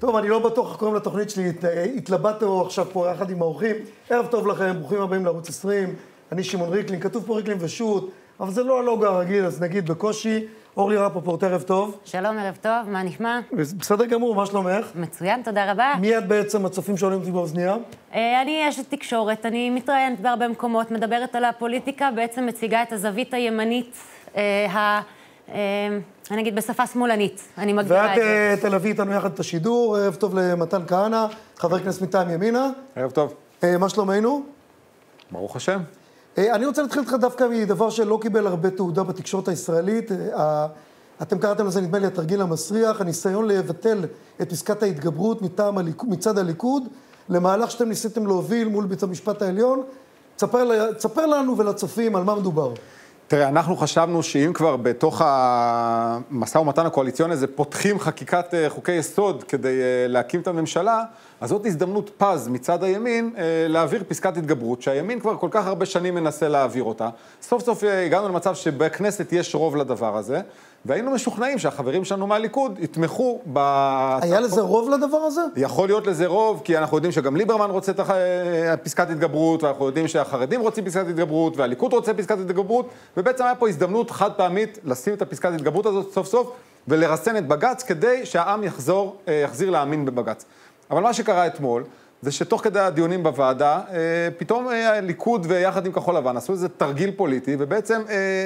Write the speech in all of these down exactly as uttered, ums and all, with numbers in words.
טוב, אני לא בטוח איך קוראים לתוכנית שלי, התלבטנו עכשיו פה יחד עם האורחים. ערב טוב לכם, ברוכים הבאים לערוץ עשרים, אני שמעון ריקלין, כתוב פה ריקלין ושות, אבל זה לא הלוגו הרגיל, אז נגיד בקושי. אורלי רפפורט, ערב טוב. שלום, ערב טוב, מה נשמע? בסדר גמור, מה שלומך? מצוין, תודה רבה. מי את בעצם הצופים שעולים אותי באוזניה? אני אשת תקשורת, אני מתראיינת בהרבה מקומות, מדברת על הפוליטיקה, בעצם מציגה את הזווית הימנית, ה... אני אגיד בשפה שמאלנית, אני מגדירה את זה. ואת תלווי איתנו יחד את השידור, ערב טוב למתן כהנא, חבר כנסת מטעם ימינה. ערב טוב. מה שלומנו? ברוך השם. אני רוצה להתחיל איתך דווקא מדבר שלא קיבל הרבה תעודה בתקשורת הישראלית. אתם קראתם לזה, נדמה לי, התרגיל המסריח, הניסיון לבטל את פסקת ההתגברות מטעם הליכוד, מצד הליכוד, למהלך שאתם ניסיתם להוביל מול בית המשפט העליון. תספר, תספר לנו ולצופים על מה מדובר. תראה, אנחנו חשבנו שאם כבר בתוך המשא ומתן הקואליציוני הזה פותחים חקיקת חוקי יסוד כדי להקים את הממשלה, אז זאת הזדמנות פז מצד הימין להעביר פסקת התגברות, שהימין כבר כל כך הרבה שנים מנסה להעביר אותה. סוף סוף הגענו למצב שבכנסת יש רוב לדבר הזה, והיינו משוכנעים שהחברים שלנו מהליכוד יתמכו ב... היה לזה רוב לדבר הזה? יכול להיות לזה רוב, כי אנחנו יודעים שגם ליברמן רוצה את פסקת התגברות, ואנחנו יודעים שהחרדים רוצים פסקת התגברות, והליכוד רוצה פסקת התגברות, ובעצם היה פה הזדמנות חד פעמית לשים את הפסקת התגברות הזאת סוף סוף, ולרסן את בג"ץ כדי שהעם יחזור, יחזיר להאמין בבג"ץ. אבל מה שקרה אתמול, זה שתוך כדי הדיונים בוועדה, פתאום הליכוד ויחד עם כחול לבן עשו איזה תרגיל פוליטי, ובעצם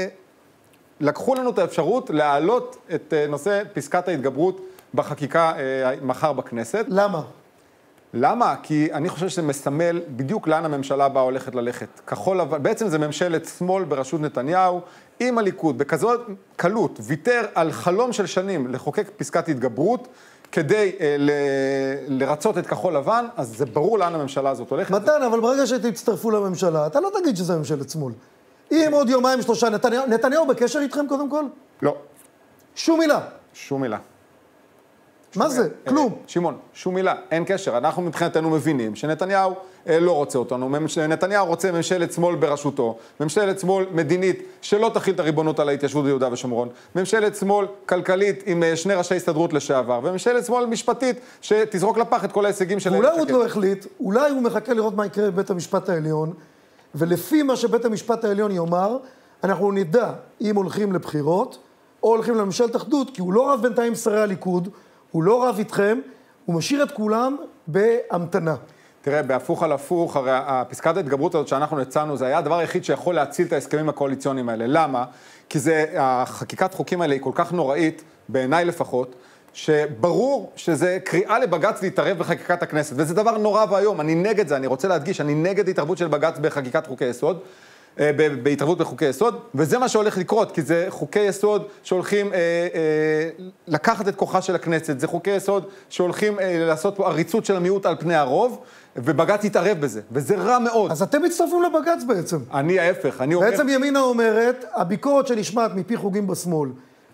לקחו לנו את האפשרות להעלות את נושא פסקת ההתגברות בחקיקה מחר בכנסת. למה? למה? כי אני חושב שזה מסמל בדיוק לאן הממשלה הבאה הולכת ללכת. כחול לבן, בעצם זה ממשלת שמאל בראשות נתניהו, עם הליכוד, בכזאת קלות, ויתר על חלום של שנים לחוקק פסקת התגברות, כדי אה, ל... לרצות את כחול לבן, אז זה ברור לאן הממשלה הזאת הולכת. מתן, אבל ברגע שתצטרפו לממשלה, אתה לא תגיד שזה ממשלת שמאל. אם עוד יומיים שלושה, נתניהו, נתניהו בקשר איתכם קודם כל? לא. שום מילה. שום מילה. מה זה? כלום. שמעון, שום מילה, אין קשר. אנחנו מבחינתנו מבינים שנתניהו לא רוצה אותנו, נתניהו רוצה ממשלת שמאל בראשותו, ממשלת שמאל מדינית שלא תכיל את הריבונות על ההתיישבות ביהודה ושומרון, ממשלת שמאל כלכלית עם שני ראשי הסתדרות לשעבר, וממשלת שמאל משפטית שתזרוק לפח את כל ההישגים שלהם. אולי הוא עוד לא החליט, אולי הוא מחכה לראות מה יקרה בבית המשפט העליון, ולפי מה שבית המשפט העליון יאמר, אנחנו נדע אם הולכים לבחירות, או הולכים לממשלת אחדות, כי הוא לא רב בינתיים שרי הליכוד, הוא לא רב איתכם, הוא משאיר את כולם בהמתנה. תראה, בהפוך על הפוך, הרי הפסקת ההתגברות הזאת שאנחנו הצענו, זה היה הדבר היחיד שיכול להציל את ההסכמים הקואליציוניים האלה. למה? כי זה, החקיקת חוקים האלה היא כל כך נוראית, בעיניי לפחות, שברור שזה קריאה לבג"ץ להתערב בחקיקת הכנסת, וזה דבר נורא והיום, אני נגד זה, אני רוצה להדגיש, אני נגד התערבות של בג"ץ בחקיקת חוקי יסוד, בהתערבות בחוקי יסוד, וזה מה שהולך לקרות, כי זה חוקי יסוד שהולכים אה, אה, לקחת את כוחה של הכנסת, זה חוקי יסוד שהולכים אה, לעשות פה עריצות של המיעוט על פני הרוב, ובג"ץ יתערב בזה, וזה רע מאוד. אז אתם מצטרפים לבג"ץ בעצם. אני ההפך, אני אומר... בעצם ימינה אומרת, הביקורת שנשמעת מפי חוגים בשמאל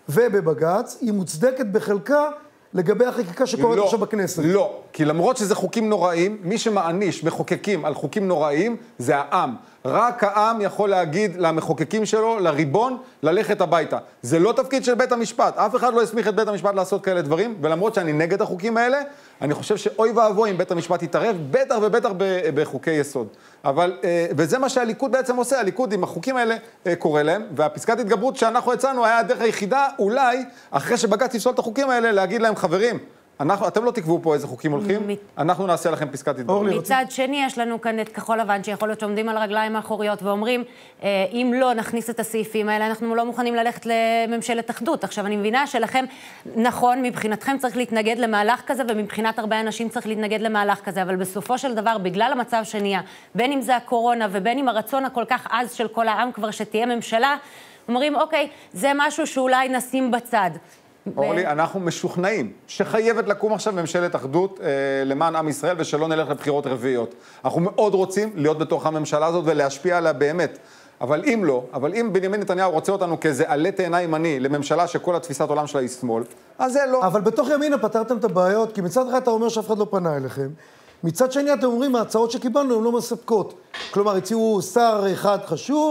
ובבג"ץ, היא מוצדקת בחלקה לגבי החקיקה שקורית לא, עכשיו בכנסת. לא, כי למרות שזה חוקים נוראים, מי שמעניש מחוקקים על חוקים נוראים זה העם. רק העם יכול להגיד למחוקקים שלו, לריבון, ללכת הביתה. זה לא תפקיד של בית המשפט. אף אחד לא הסמיך את בית המשפט לעשות כאלה דברים, ולמרות שאני נגד החוקים האלה, אני חושב שאוי ואבוי אם בית המשפט יתערב, בטח ובטח בחוקי יסוד. אבל, וזה מה שהליכוד בעצם עושה, הליכוד עם החוקים האלה קורא להם, והפסקת התגברות שאנחנו הצענו היה הדרך היחידה, אולי, אחרי שבג"ץ יפסול את החוקים האלה, להגיד להם, חברים, אנחנו, אתם לא תקבעו פה איזה חוקים הולכים, אנחנו נעשה לכם פסקת התגברות. מצד שני, יש לנו כאן את כחול לבן, שיכול להיות שעומדים על הרגליים האחוריות, ואומרים, אם לא נכניס את הסעיפים האלה, אנחנו לא מוכנים ללכת לממשלת אחדות. עכשיו, אני מבינה שלכם, נכון, מבחינתכם צריך להתנגד למהלך כזה, ומבחינת הרבה אנשים צריך להתנגד למהלך כזה, אבל בסופו של דבר, בגלל המצב שנהיה, בין אם זה הקורונה, ובין אם הרצון הכל כך עז של כל העם כבר שתהיה ממשלה, אומרים, אוקיי, זה משהו שאולי נשים בצד. אורלי, אנחנו משוכנעים שחייבת לקום עכשיו ממשלת אחדות אה, למען עם ישראל ושלא נלך לבחירות רביעיות. אנחנו מאוד רוצים להיות בתוך הממשלה הזאת ולהשפיע עליה באמת. אבל אם לא, אבל אם בנימין נתניהו רוצה אותנו כאיזה עלה תאנה ימני לממשלה שכל התפיסת עולם שלה היא שמאל, אז זה לא. אבל בתוך ימינה פתרתם את הבעיות, כי מצד אחד אתה אומר שאף אחד לא פנה אליכם. מצד שני אתם אומרים, ההצעות שקיבלנו הן לא מספקות. כלומר, הציעו שר אחד חשוב,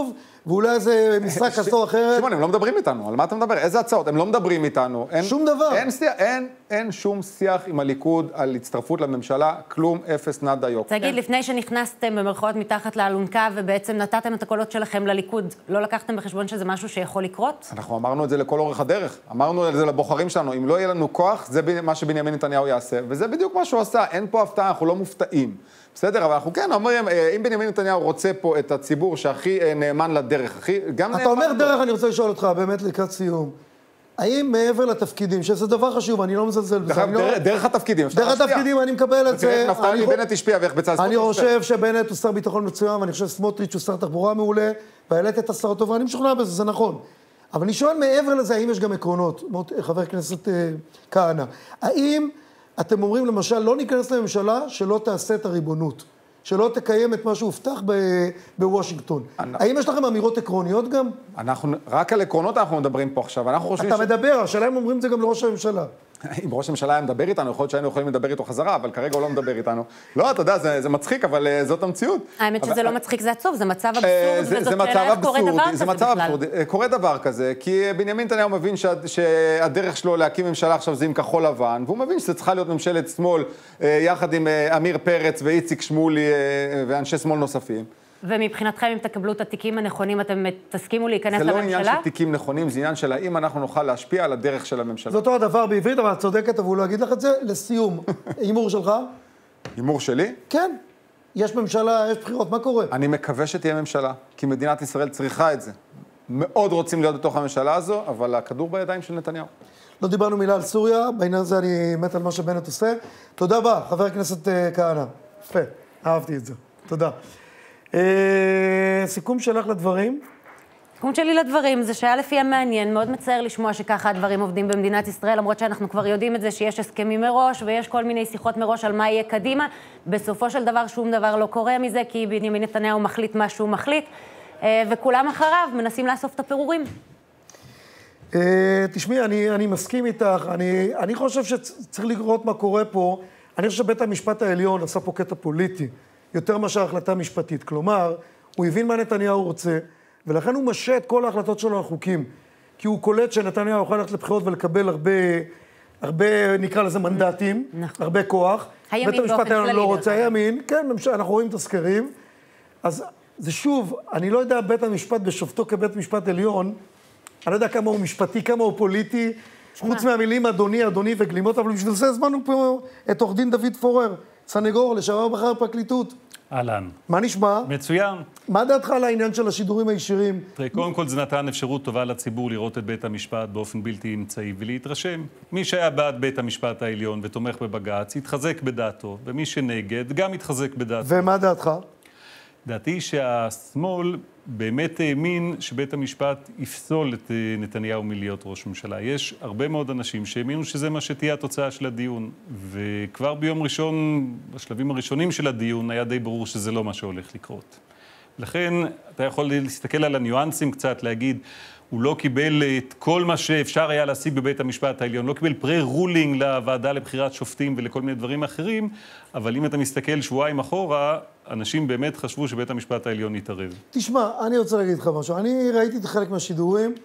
ואולי איזה משחק כזו או אחרת. שמעון, הם לא מדברים איתנו, על מה אתה מדבר? איזה הצעות? הם לא מדברים איתנו. שום דבר. אין, אין, אין שום שיח עם הליכוד על הצטרפות לממשלה, כלום, אפס, נדה יוק. תגיד, לפני שנכנסתם במרכאות מתחת לאלונקה, ובעצם נתתם את הקולות שלכם לליכוד, לא לקחתם בחשבון שזה משהו שיכול לקרות? אנחנו אמרנו את זה לכל אורך הדרך. אמרנו את זה לבוחרים שלנו. אם לא יהיה לנו כוח, זה מה שבנימין נתניהו יעשה. וזה בדיוק מה שהוא עשה. אין פה הפתעה, אנחנו לא מופתעים. בסדר, אבל אנחנו כן אומרים, אם בנימין נתניהו רוצה פה את הציבור שהכי נאמן לדרך, הכי, גם נאמן... אתה אומר דרך, אני רוצה לשאול אותך, באמת לקראת סיום. האם מעבר לתפקידים, שזה דבר חשוב, אני לא מזלזל בזה. דרך התפקידים, דרך התפקידים, אני מקבל את זה. נפתלי בנט השפיע ואיך בצד סמוטריץ'. אני חושב שבנט הוא שר ביטחון מצוין, ואני חושב שסמוטריץ' הוא שר תחבורה מעולה, והעלית את השר טוב, ואני משוכנע בזה, זה נכון. אבל אני שואל מעבר לזה, האם יש גם עקרונות, חבר הכנסת כהנא, האם אתם אומרים למשל, לא ניכנס לממשלה שלא תעשה את הריבונות, שלא תקיים את מה שהובטח בוושינגטון. האם יש לכם אמירות עקרוניות גם? אנחנו, רק על עקרונות אנחנו מדברים פה עכשיו, אנחנו חושבים אתה מדבר, השאלה אם אומרים את זה גם לראש הממשלה. אם ראש הממשלה היה מדבר איתנו, יכול להיות שהיינו יכולים לדבר איתו חזרה, אבל כרגע הוא לא מדבר איתנו. לא, אתה יודע, זה, זה מצחיק, אבל זאת המציאות. האמת שזה לא מצחיק, זה עצוב, זה מצב אבסורד, וזאת שאלה איך קורה דבר כזה זה מצב אבסורד, קורה דבר כזה, כי בנימין נתניהו מבין שהדרך שלו להקים ממשלה עכשיו זה עם כחול לבן, והוא מבין שזה צריכה להיות ממשלת שמאל, יחד עם אמיר פרץ ואיציק שמולי ואנשי שמאל נוספים. ומבחינתכם, אם תקבלו את התיקים הנכונים, אתם תסכימו להיכנס לממשלה? זה לא עניין של תיקים נכונים, זה עניין של האם אנחנו נוכל להשפיע על הדרך של הממשלה. זה אותו הדבר בעברית, אבל את צודקת, אבל הוא לא יגיד לך את זה. לסיום, הימור שלך? הימור שלי? כן. יש ממשלה, יש בחירות, מה קורה? אני מקווה שתהיה ממשלה, כי מדינת ישראל צריכה את זה. מאוד רוצים להיות בתוך הממשלה הזו, אבל הכדור בידיים של נתניהו. לא דיברנו מילה על סוריה, בעניין הזה אני מת על מה שבנט עושה. תודה רבה, חבר הכנסת כהנא. יפה, אהבתי את זה. תודה. סיכום שלך לדברים? סיכום שלי לדברים זה שהיה לפי המעניין, מאוד מצער לשמוע שככה הדברים עובדים במדינת ישראל, למרות שאנחנו כבר יודעים את זה שיש הסכמים מראש ויש כל מיני שיחות מראש על מה יהיה קדימה. בסופו של דבר שום דבר לא קורה מזה, כי בנימין נתניהו מחליט מה שהוא מחליט, וכולם אחריו מנסים לאסוף את הפירורים. תשמעי, אני, אני מסכים איתך, אני, אני חושב שצריך לראות מה קורה פה. אני חושב שבית המשפט העליון עשה פה קטע פוליטי. יותר מאשר החלטה משפטית. כלומר, הוא הבין מה נתניהו רוצה, ולכן הוא משה את כל ההחלטות שלו על חוקים. כי הוא קולט שנתניהו יכול ללכת לבחירות ולקבל הרבה, הרבה, נקרא לזה מנדטים, נכון. הרבה כוח. הימין באופן כללי. לא רוצה, הימין, כן, אנחנו רואים את הסקרים. אז זה שוב, אני לא יודע בית המשפט בשופטו כבית משפט עליון, אני לא יודע כמה הוא משפטי, כמה הוא פוליטי, חוץ מהמילים אדוני, אדוני וגלימות, אבל בשביל זה הזמנו פה את עורך דין דוד פורר. סנגור, לשעבר בכיר הפרקליטות. אהלן. מה נשמע? מצוין. מה דעתך על העניין של השידורים הישירים? תראה, קודם כל זה נתן אפשרות טובה לציבור לראות את בית המשפט באופן בלתי אמצעי ולהתרשם. מי שהיה בעד בית המשפט העליון ותומך בבג"ץ, יתחזק בדעתו, ומי שנגד גם יתחזק בדעתו. ומה דעתך? דעתי שהשמאל באמת האמין שבית המשפט יפסול את נתניהו מלהיות ראש ממשלה. יש הרבה מאוד אנשים שהאמינו שזה מה שתהיה התוצאה של הדיון, וכבר ביום ראשון, בשלבים הראשונים של הדיון, היה די ברור שזה לא מה שהולך לקרות. לכן, אתה יכול להסתכל על הניואנסים קצת, להגיד, הוא לא קיבל את כל מה שאפשר היה להשיג בבית המשפט העליון, לא קיבל פרה-רולינג לוועדה לבחירת שופטים ולכל מיני דברים אחרים, אבל אם אתה מסתכל שבועיים אחורה, אנשים באמת חשבו שבית המשפט העליון יתערב. תשמע, אני רוצה להגיד לך משהו. אני ראיתי את חלק מהשידורים.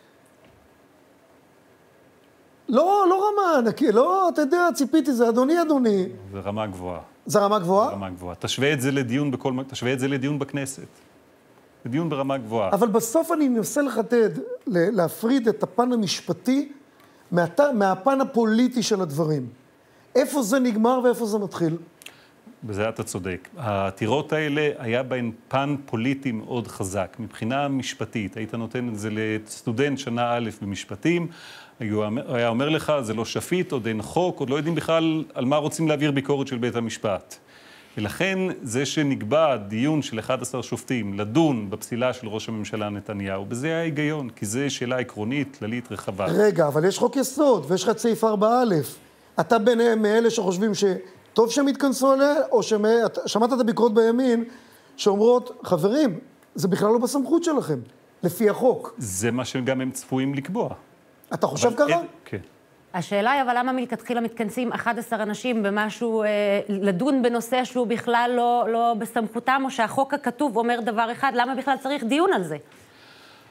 לא, לא רמה, נקי, לא, אתה יודע, ציפיתי, זה אדוני, אדוני. זה רמה גבוהה. זה רמה גבוהה? זה רמה גבוהה. תשווה את זה לדיון בכל, תשווה את זה לדיון בכנסת. דיון ברמה גבוהה. אבל בסוף אני מנסה לחדד, להפריד את הפן המשפטי מהת... מהפן הפוליטי של הדברים. איפה זה נגמר ואיפה זה מתחיל? בזה אתה צודק. העתירות האלה היה בהן פן פוליטי מאוד חזק. מבחינה משפטית, היית נותן את זה לסטודנט שנה א' במשפטים, היה אומר לך, זה לא שפיט, עוד אין חוק, עוד לא יודעים בכלל על מה רוצים להעביר ביקורת של בית המשפט. ולכן זה שנקבע דיון של אחד עשר שופטים לדון בפסילה של ראש הממשלה נתניהו, בזה היה היגיון, כי זו שאלה עקרונית, כללית, רחבה. רגע, אבל יש חוק יסוד, ויש לך את סעיף ארבע א'. אתה ביניהם מאלה שחושבים שטוב שהם יתכנסו עליה, או שמעת את הביקורות בימין, שאומרות, חברים, זה בכלל לא בסמכות שלכם, לפי החוק. זה מה שגם הם צפויים לקבוע. אתה חושב ככה? כן. השאלה היא, אבל למה מלכתחילה מתכנסים אחד עשר אנשים במשהו, אה, לדון בנושא שהוא בכלל לא, לא בסמכותם, או שהחוק הכתוב אומר דבר אחד, למה בכלל צריך דיון על זה?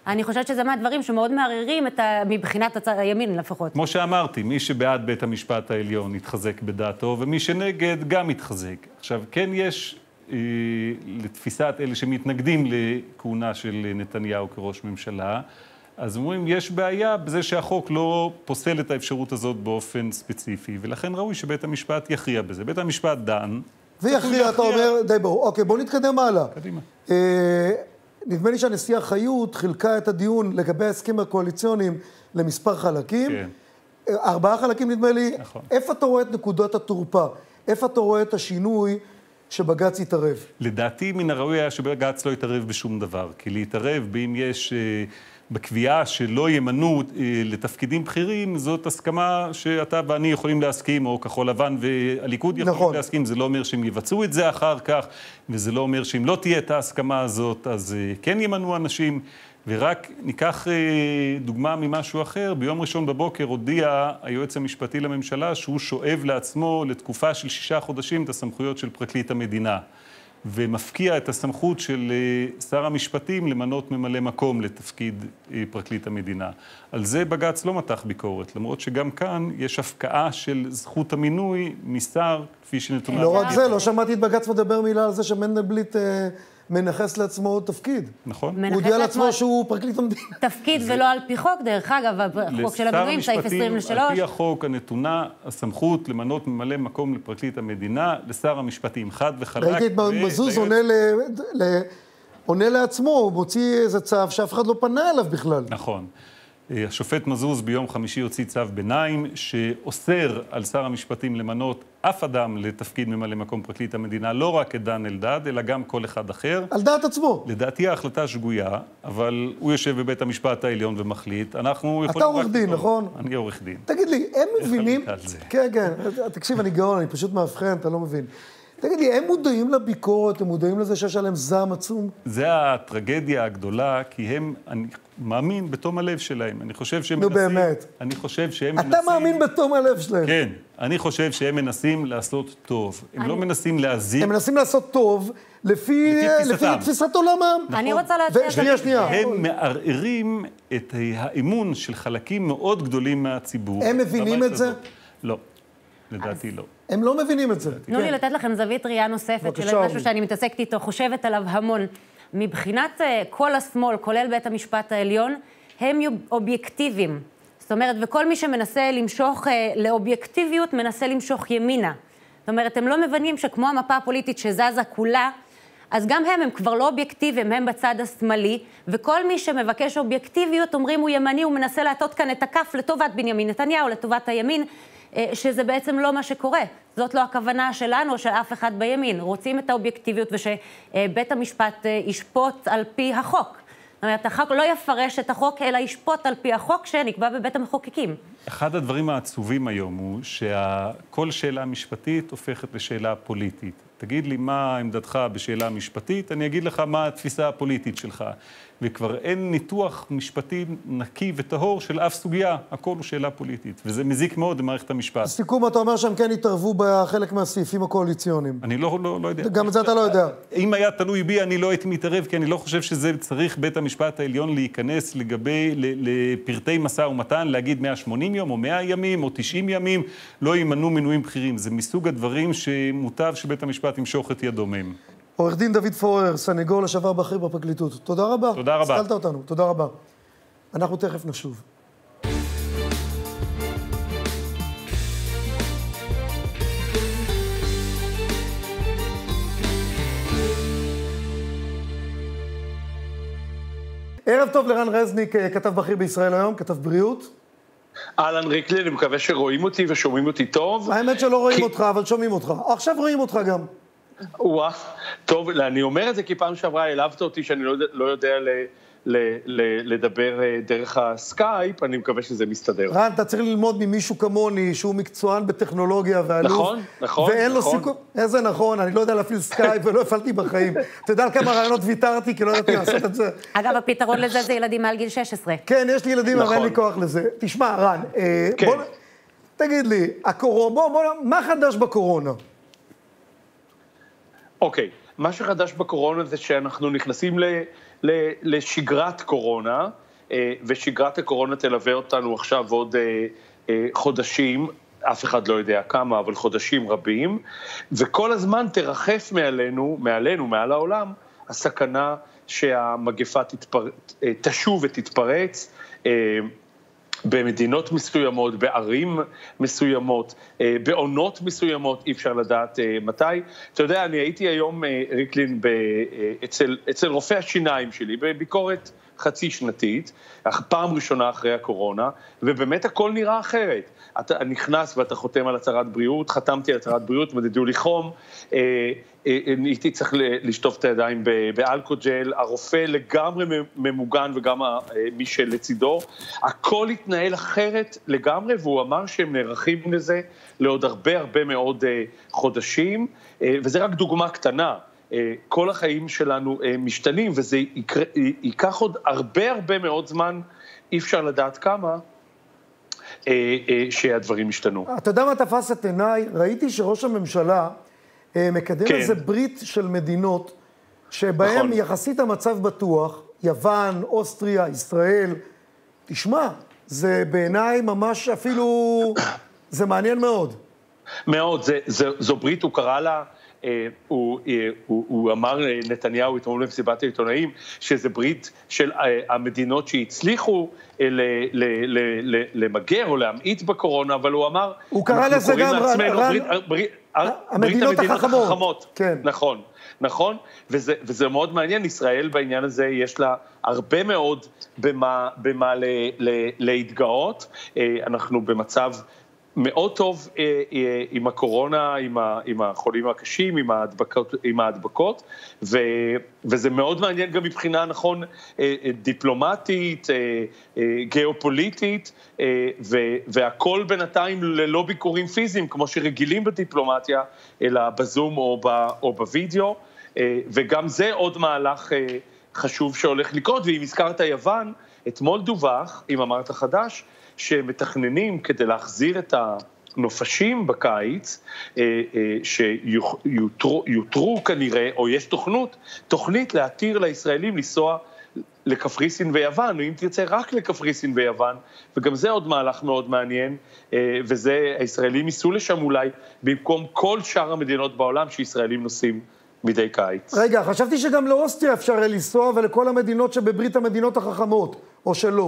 אני חושבת שזה מהדברים שמאוד מערערים את ה... מבחינת הצד הימין לפחות. כמו שאמרתי, מי שבעד בית המשפט העליון יתחזק בדעתו, ומי שנגד גם יתחזק. עכשיו, כן יש אה, לתפיסת אלה שמתנגדים לכהונה של נתניהו כראש ממשלה, אז אומרים, יש בעיה בזה שהחוק לא פוסל את האפשרות הזאת באופן ספציפי, ולכן ראוי שבית המשפט יכריע בזה. בית המשפט דן. ויכריע, אתה אומר, די ברור. אוקיי, בואו נתקדם הלאה. קדימה. אה, נדמה לי שהנשיאה חיות חילקה את הדיון לגבי ההסכמים הקואליציוניים למספר חלקים. כן. ארבעה חלקים נדמה לי. נכון. איפה אתה רואה את נקודות התורפה? איפה אתה רואה את השינוי שבג"ץ יתערב? לדעתי מן הראוי היה שבג"ץ לא יתערב בשום דבר, כי להתערב באם יש אה, בקביעה שלא ימנו אה, לתפקידים בכירים, זאת הסכמה שאתה ואני יכולים להסכים, או כחול לבן והליכוד יכולים נכון. להסכים, זה לא אומר שהם יבצעו את זה אחר כך, וזה לא אומר שאם לא תהיה את ההסכמה הזאת, אז אה, כן ימנו אנשים. ורק ניקח אה, דוגמה ממשהו אחר, ביום ראשון בבוקר הודיע היועץ המשפטי לממשלה שהוא שואב לעצמו לתקופה של שישה חודשים את הסמכויות של פרקליט המדינה, ומפקיע את הסמכות של אה, שר המשפטים למנות ממלא מקום לתפקיד אה, פרקליט המדינה. על זה בג"ץ לא מתח ביקורת, למרות שגם כאן יש הפקעה של זכות המינוי משר, כפי שנתונה. לא רק זה, לא שמעתי את בג"ץ מדבר מילה על זה שמנדלבליט אה, מנחס לעצמו תפקיד. נכון. הוא הודיע לעצמו שהוא פרקליט המדינה. תפקיד ולא על פי חוק, דרך אגב, החוק של המינויים, סעיף עשרים ושלוש. על פי החוק הנתונה הסמכות למנות ממלא מקום לפרקליט המדינה, לשר המשפטים, חד וחלק. ראיתי את מזוז עונה ל... ל... עונה לעצמו, הוא מוציא איזה צו שאף אחד לא פנה אליו בכלל. נכון. השופט מזוז ביום חמישי הוציא צו ביניים שאוסר על שר המשפטים למנות אף אדם לתפקיד ממלא מקום פרקליט המדינה, לא רק את דן אלדד, אלא גם כל אחד אחר. על דעת עצמו. לדעתי ההחלטה שגויה, אבל הוא יושב בבית המשפט העליון ומחליט. אנחנו אתה עורך דין, נכון? אני עורך דין. תגיד לי, הם מבינים... איך עלית על זה? כן, כן. תקשיב, אני גאון, אני פשוט מאבחן, אתה לא מבין. תגיד לי, הם מודעים לביקורת, הם מודעים לזה שיש עליהם זעם עצום? זה הטרגדיה הגדולה, כי הם, אני מאמין בתום הלב שלהם. אני חושב שהם נו, מנסים... באמת. אני חושב שהם אתה מנסים... מאמין בתום הלב שלהם. כן. אני חושב שהם מנסים לעשות טוב. הם לא מנסים להזיק. הם מנסים לעשות טוב לפי לפי תפיסת עולמם. אני רוצה להציע... שנייה, שנייה. הם מערערים את האמון של חלקים מאוד גדולים מהציבור. הם מבינים את זה? לא. לדעתי לא. הם לא מבינים את זה. תנו לי לתת לכם זווית ראייה נוספת של משהו שאני מתעסקת איתו, חושבת עליו המון. מבחינת כל השמאל, כולל בית המשפט העליון, הם אובייקטיביים. זאת אומרת, וכל מי שמנסה למשוך לאובייקטיביות, מנסה למשוך ימינה. זאת אומרת, הם לא מבינים שכמו המפה הפוליטית שזזה כולה, אז גם הם, הם כבר לא אובייקטיביים, הם בצד השמאלי, וכל מי שמבקש אובייקטיביות, אומרים הוא ימני, הוא מנסה להטות כאן את הכף לטובת בנימין נתניהו, לטובת הימין, שזה בעצם לא מה שקורה. זאת לא הכוונה שלנו או של אף אחד בימין. רוצים את האובייקטיביות ושבית המשפט ישפוט על פי החוק. זאת אומרת, החוק לא יפרש את החוק, אלא ישפוט על פי החוק שנקבע בבית המחוקקים. אחד הדברים העצובים היום הוא שכל שאלה משפטית הופכת לשאלה פוליטית. תגיד לי מה עמדתך בשאלה משפטית, אני אגיד לך מה התפיסה הפוליטית שלך. וכבר אין ניתוח משפטי נקי וטהור של אף סוגיה, הכל הוא שאלה פוליטית, וזה מזיק מאוד למערכת המשפט. סיכום, אתה אומר שהם כן התערבו בחלק מהסעיפים הקואליציוניים. אני לא, לא, לא יודע. גם את זה אתה לא יודע. אם היה תלוי בי, אני לא הייתי מתערב, כי אני לא חושב שזה צריך בית המשפט העליון להיכנס לגבי, לפרטי משא ומתן, להגיד מאה ושמונים יום, או מאה ימים, או תשעים ימים, לא יימנו מינויים בכירים. זה מסוג הדברים שמוטב שבית המשפט ימשוך את ידו מהם. עורך דין דוד פורר, סנגור לשעבר בכיר בפרקליטות. תודה רבה. תודה רבה. השכלת אותנו, תודה רבה. אנחנו תכף נשוב. ערב טוב לרן רזניק, כתב בכיר בישראל היום, כתב בריאות. אהלן ריקלי, אני מקווה שרואים אותי ושומעים אותי טוב. האמת שלא רואים אותך, אבל שומעים אותך. עכשיו רואים אותך גם. וואה, טוב, אני אומר את זה כי פעם שעברה העלבת אותי שאני לא, לא יודע ל, ל, ל, לדבר דרך הסקייפ, אני מקווה שזה מסתדר. רן, אתה צריך ללמוד ממישהו כמוני, שהוא מקצוען בטכנולוגיה ואלוף. נכון, נכון, ואין לו נכון. סיכוי, איזה נכון, אני לא יודע להפעיל סקייפ ולא הפעלתי בחיים. אתה יודע על כמה רעיונות ויתרתי, כי לא ידעתי לעשות את זה. אגב, הפתרון לזה זה ילדים מעל גיל שש עשרה. כן, יש לי ילדים, אבל אין לי כוח לזה. תשמע, רן, כן. בוא, תגיד לי, הקורונה, בוא, בוא, מה חדש בקורונה? אוקיי, מה שחדש בקורונה זה שאנחנו נכנסים ל, ל, לשגרת קורונה, ושגרת הקורונה תלווה אותנו עכשיו עוד חודשים, אף אחד לא יודע כמה, אבל חודשים רבים, וכל הזמן תרחף מעלינו, מעלינו, מעל העולם, הסכנה שהמגפה תתפר... תשוב ותתפרץ, במדינות מסוימות, בערים מסוימות, בעונות מסוימות, אי אפשר לדעת מתי. אתה יודע, אני הייתי היום, ריקלין, אצל, אצל רופא השיניים שלי, בביקורת חצי שנתית, פעם ראשונה אחרי הקורונה, ובאמת הכל נראה אחרת. אתה נכנס ואתה חותם על הצהרת בריאות, חתמתי על הצהרת בריאות, מדדו לי חום, הייתי צריך לשטוף את הידיים באלכוג'ל, הרופא לגמרי ממוגן וגם מי שלצידו, הכל התנהל אחרת לגמרי, והוא אמר שהם נערכים לזה לעוד הרבה הרבה מאוד חודשים, וזה רק דוגמה קטנה. כל החיים שלנו משתנים, וזה ייקח עוד הרבה הרבה מאוד זמן, אי אפשר לדעת כמה, שהדברים השתנו. אתה יודע מה תפס את עיניי? ראיתי שראש הממשלה מקדם כן. איזה ברית של מדינות, שבהם נכון. יחסית המצב בטוח, יוון, אוסטריה, ישראל, תשמע, זה בעיניי ממש אפילו, זה מעניין מאוד. מאוד, זה, זה, זו ברית, הוא קרא לה, הוא, הוא, הוא אמר נתניהו אתמול במסיבת העיתונאים, שזה ברית של המדינות שהצליחו ל, ל, ל, ל, למגר או להמעיט בקורונה, אבל הוא אמר, הוא קרא לזה גם לעצמנו, רן, ברית, ברית, המדינות ברית החכמות. החכמות. כן. נכון, נכון, וזה, וזה מאוד מעניין, ישראל בעניין הזה יש לה הרבה מאוד במה, במה ל, ל, להתגאות, אנחנו במצב מאוד טוב אה, אה, עם הקורונה, עם, ה, עם החולים הקשים, עם ההדבקות, עם ההדבקות ו, וזה מאוד מעניין גם מבחינה, נכון, אה, דיפלומטית, אה, אה, גיאופוליטית, אה, ו, והכל בינתיים ללא ביקורים פיזיים, כמו שרגילים בדיפלומטיה, אלא בזום או, ב, או בווידאו, אה, וגם זה עוד מהלך אה, חשוב שהולך לקרות, ואם הזכרת יוון, אתמול דווח, אם אמרת חדש, שמתכננים כדי להחזיר את הנופשים בקיץ, שיותרו כנראה, או יש תוכנות, תוכנית להתיר לישראלים לנסוע לקפריסין ויוון, או אם תרצה רק לקפריסין ויוון, וגם זה עוד מהלך מאוד מעניין, וזה, הישראלים ייסעו לשם אולי, במקום כל שאר המדינות בעולם שישראלים נוסעים מדי קיץ. רגע, חשבתי שגם לאוסטריה אפשר לנסוע, ולכל המדינות שבברית המדינות החכמות, או שלא.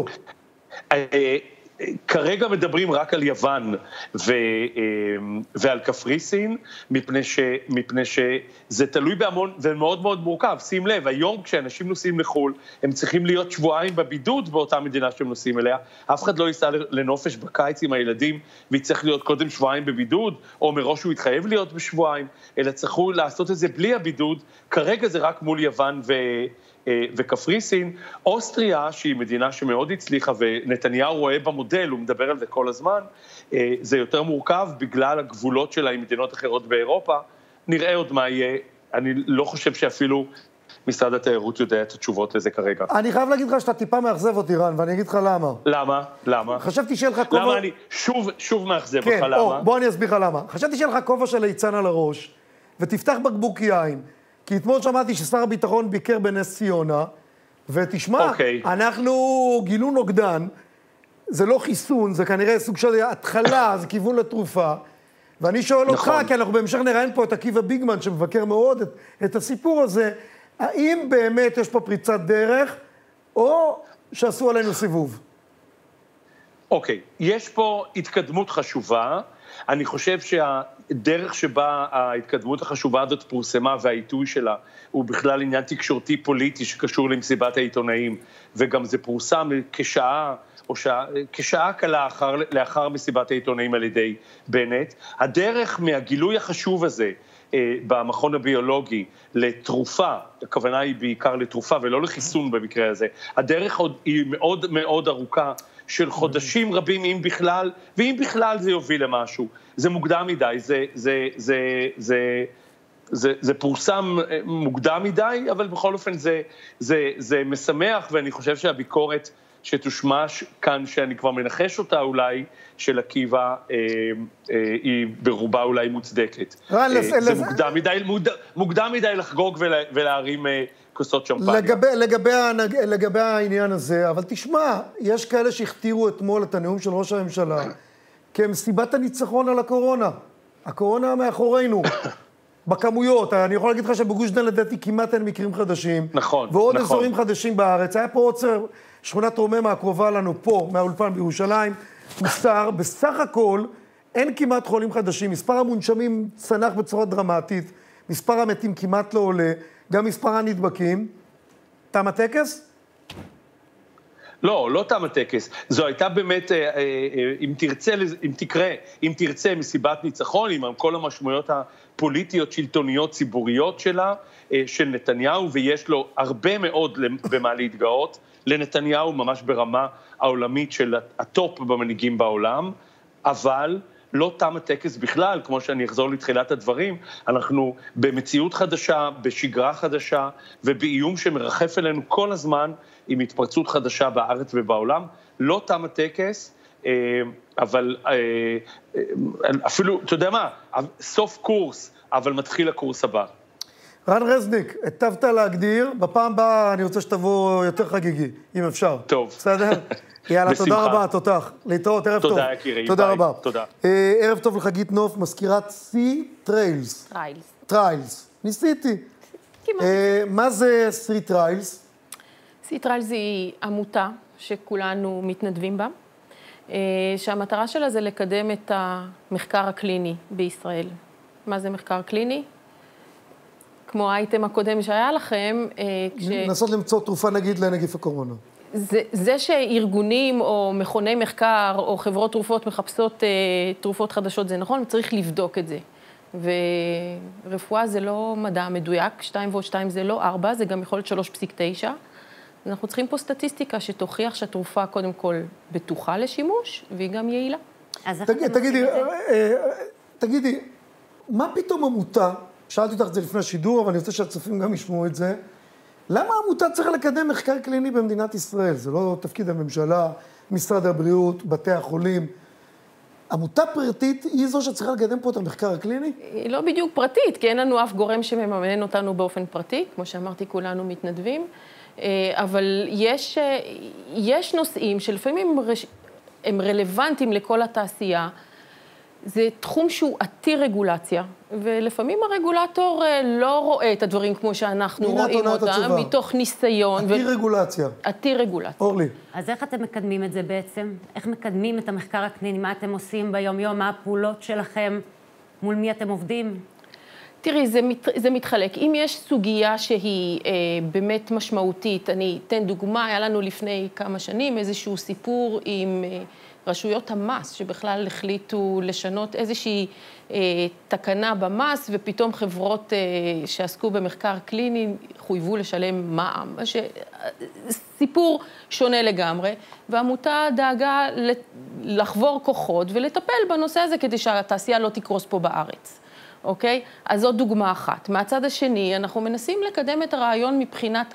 כרגע מדברים רק על יוון ו, ועל קפריסין, מפני, ש, מפני שזה תלוי בהמון, זה מאוד מאוד מורכב. שים לב, היום כשאנשים נוסעים לחול, הם צריכים להיות שבועיים בבידוד באותה מדינה שהם נוסעים אליה. אף אחד לא ייסע לנופש בקיץ עם הילדים, ויצטרך להיות קודם שבועיים בבידוד, או מראש הוא יתחייב להיות בשבועיים, אלא צריכו לעשות את זה בלי הבידוד. כרגע זה רק מול יוון ו... וקפריסין. אוסטריה, שהיא מדינה שמאוד הצליחה, ונתניהו רואה במודל, הוא מדבר על זה כל הזמן, זה יותר מורכב בגלל הגבולות שלה עם מדינות אחרות באירופה. נראה עוד מה יהיה. אני לא חושב שאפילו משרד התיירות יודע את התשובות לזה כרגע. אני חייב להגיד לך שאתה טיפה מאכזב אותי, רן, ואני אגיד לך למה. למה? למה? חשבתי שיהיה לך כובע... למה אני שוב, שוב מאכזב כן, אותך, למה? או, בוא אני אסביר לך למה. חשבתי שיהיה לך כובע של ליצן על הראש, ותפתח בקבוק יין, כי אתמול שמעתי ששר הביטחון ביקר בנס ציונה, ותשמע, okay. אנחנו גילו נוגדן, זה לא חיסון, זה כנראה סוג של התחלה, זה כיוון לתרופה, ואני שואל נכון. אותך, כי אנחנו בהמשך נראיין פה את עקיבא ביגמן, שמבקר מאוד את, את הסיפור הזה, האם באמת יש פה פריצת דרך, או שעשו עלינו סיבוב? אוקיי, okay. יש פה התקדמות חשובה, אני חושב שהדרך שבה ההתקדמות החשובה הזאת פורסמה והעיתוי שלה הוא בכלל עניין תקשורתי פוליטי שקשור למסיבת העיתונאים, וגם זה פורסם כשעה או שעה, כשעה קלה לאחר, לאחר מסיבת העיתונאים על ידי בנט. הדרך מהגילוי החשוב הזה במכון הביולוגי לתרופה, הכוונה היא בעיקר לתרופה ולא לחיסון במקרה הזה, הדרך היא מאוד מאוד ארוכה, של חודשים רבים, אם בכלל, ואם בכלל זה יוביל למשהו. זה מוקדם מדי, זה, זה, זה, זה, זה, זה פורסם מוקדם מדי, אבל בכל אופן זה, זה, זה משמח, ואני חושב שהביקורת שתושמש כאן, שאני כבר מנחש אותה אולי, של עקיבא, אה, אה, היא ברובה אולי מוצדקת. רן, אה, לס... זה לס... מוקדם מדי, מוקדם, מוקדם מדי לחגוג ולה, ולהרים אה, כוסות שמפניה. לגבי, לגבי, הנג... לגבי העניין הזה, אבל תשמע, יש כאלה שהכתירו אתמול את הנאום של ראש הממשלה כמסיבת הניצחון על הקורונה. הקורונה מאחורינו. בכמויות, אני יכול להגיד לך שבגוש דן לדעתי כמעט אין מקרים חדשים. נכון, ועוד נכון. אזורים חדשים בארץ. היה פה עוצר, שכונת רוממה הקרובה לנו פה, מהאולפן בירושלים, מוסר, בסך הכל אין כמעט חולים חדשים. מספר המונשמים צנח בצורה דרמטית, מספר המתים כמעט לא עולה, גם מספר הנדבקים. תם הטקס? לא, לא תם הטקס. זו הייתה באמת, אה, אה, אם תרצה, אם תקרה, אם תרצה מסיבת ניצחון, עם כל המשמעויות הפוליטיות, שלטוניות, ציבוריות שלה, אה, של נתניהו, ויש לו הרבה מאוד במה להתגאות, לנתניהו ממש ברמה העולמית של הטופ במנהיגים בעולם, אבל לא תם הטקס בכלל, כמו שאני אחזור לתחילת הדברים, אנחנו במציאות חדשה, בשגרה חדשה, ובאיום שמרחף אלינו כל הזמן, עם התפרצות חדשה בארץ ובעולם. לא תם הטקס, אבל אפילו, אתה יודע מה, סוף קורס, אבל מתחיל הקורס הבא. רן רזניק, היטבת להגדיר, בפעם הבאה אני רוצה שתבוא יותר חגיגי, אם אפשר. טוב. בסדר? יאללה, בשמחה. תודה רבה, תותח. להתראות, ערב טוב. תודה, יקירי. תודה ביי. רבה. תודה. אה, ערב טוב לחגית נוף, מזכירת סי טריילס. טריילס. טריילס. ניסיתי. כמעט. אה, מה זה סי טריילס? סי טריילס היא עמותה שכולנו מתנדבים בה, אה, שהמטרה שלה זה לקדם את המחקר הקליני בישראל. מה זה מחקר קליני? כמו האייטם הקודם שהיה לכם, אה, כש... לנסות למצוא תרופה נגיד לנגיף הקורונה. זה, זה שארגונים או מכוני מחקר או חברות תרופות מחפשות אה, תרופות חדשות, זה נכון, צריך לבדוק את זה. ורפואה זה לא מדע מדויק, שתיים ועוד שתיים זה לא ארבע, זה גם יכול להיות שלוש פסיק תשע. אנחנו צריכים פה סטטיסטיקה שתוכיח שהתרופה קודם כל בטוחה לשימוש, והיא גם יעילה. אז איך תגיד, אתם תגידי, עושים את זה? אה, אה, תגידי, מה פתאום עמותה, שאלתי אותך את זה לפני השידור, אבל אני רוצה שהצופים גם ישמעו את זה, למה עמותה צריכה לקדם מחקר קליני במדינת ישראל? זה לא תפקיד הממשלה, משרד הבריאות, בתי החולים. עמותה פרטית היא זו שצריכה לקדם פה את המחקר הקליני? היא לא בדיוק פרטית, כי אין לנו אף גורם שמממן אותנו באופן פרטי, כמו שאמרתי, כולנו מתנדבים, אבל יש, יש נושאים שלפעמים הם רלוונטיים לכל התעשייה, זה תחום שהוא עתיר רגולציה, ולפעמים הרגולטור לא רואה את הדברים כמו שאנחנו רואים אותם, מתוך ניסיון. עתיר רגולציה. עתיר רגולציה. אורלי. אז איך אתם מקדמים את זה בעצם? איך מקדמים את המחקר הקליני? מה אתם עושים ביום-יום? מה הפעולות שלכם? מול מי אתם עובדים? תראי, זה, מת, זה מתחלק. אם יש סוגיה שהיא אה, באמת משמעותית, אני אתן דוגמה, היה לנו לפני כמה שנים איזשהו סיפור עם אה, רשויות המס, שבכלל החליטו לשנות איזושהי אה, תקנה במס, ופתאום חברות אה, שעסקו במחקר קליני חויבו לשלם מע"מ. ש... סיפור שונה לגמרי, והעמותה דאגה לחבור כוחות ולטפל בנושא הזה כדי שהתעשייה לא תקרוס פה בארץ. אוקיי? אז זאת דוגמה אחת. מהצד השני, אנחנו מנסים לקדם את הרעיון מבחינת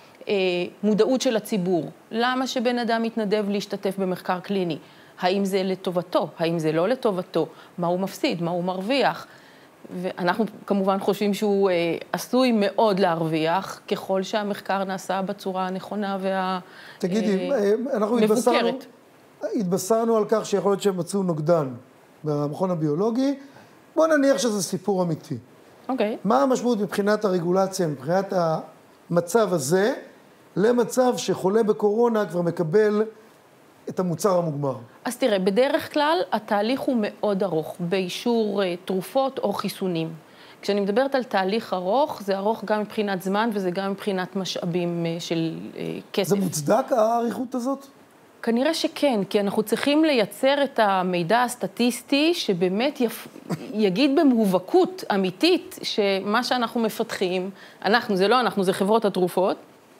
המודעות של הציבור. למה שבן אדם מתנדב להשתתף במחקר קליני? האם זה לטובתו? האם זה לא לטובתו? מה הוא מפסיד? מה הוא מרוויח? ואנחנו כמובן חושבים שהוא אה, עשוי מאוד להרוויח, ככל שהמחקר נעשה בצורה הנכונה והמבוקרת. תגידי, אה, אנחנו התבשרנו, התבשרנו על כך שיכול להיות שהם מצאו נוגדן במכון הביולוגי, בוא נניח שזה סיפור אמיתי. אוקיי. מה המשמעות מבחינת הרגולציה, מבחינת המצב הזה, למצב שחולה בקורונה כבר מקבל את המוצר המוגמר? אז תראה, בדרך כלל התהליך הוא מאוד ארוך, באישור תרופות או חיסונים. כשאני מדברת על תהליך ארוך, זה ארוך גם מבחינת זמן וזה גם מבחינת משאבים של כסף. זה מוצדק האריכות הזאת? כנראה שכן, כי אנחנו צריכים לייצר את המידע הסטטיסטי שבאמת יפ... יגיד במובהקות אמיתית שמה שאנחנו מפתחים, אנחנו, זה לא אנחנו, זה חברות התרופות,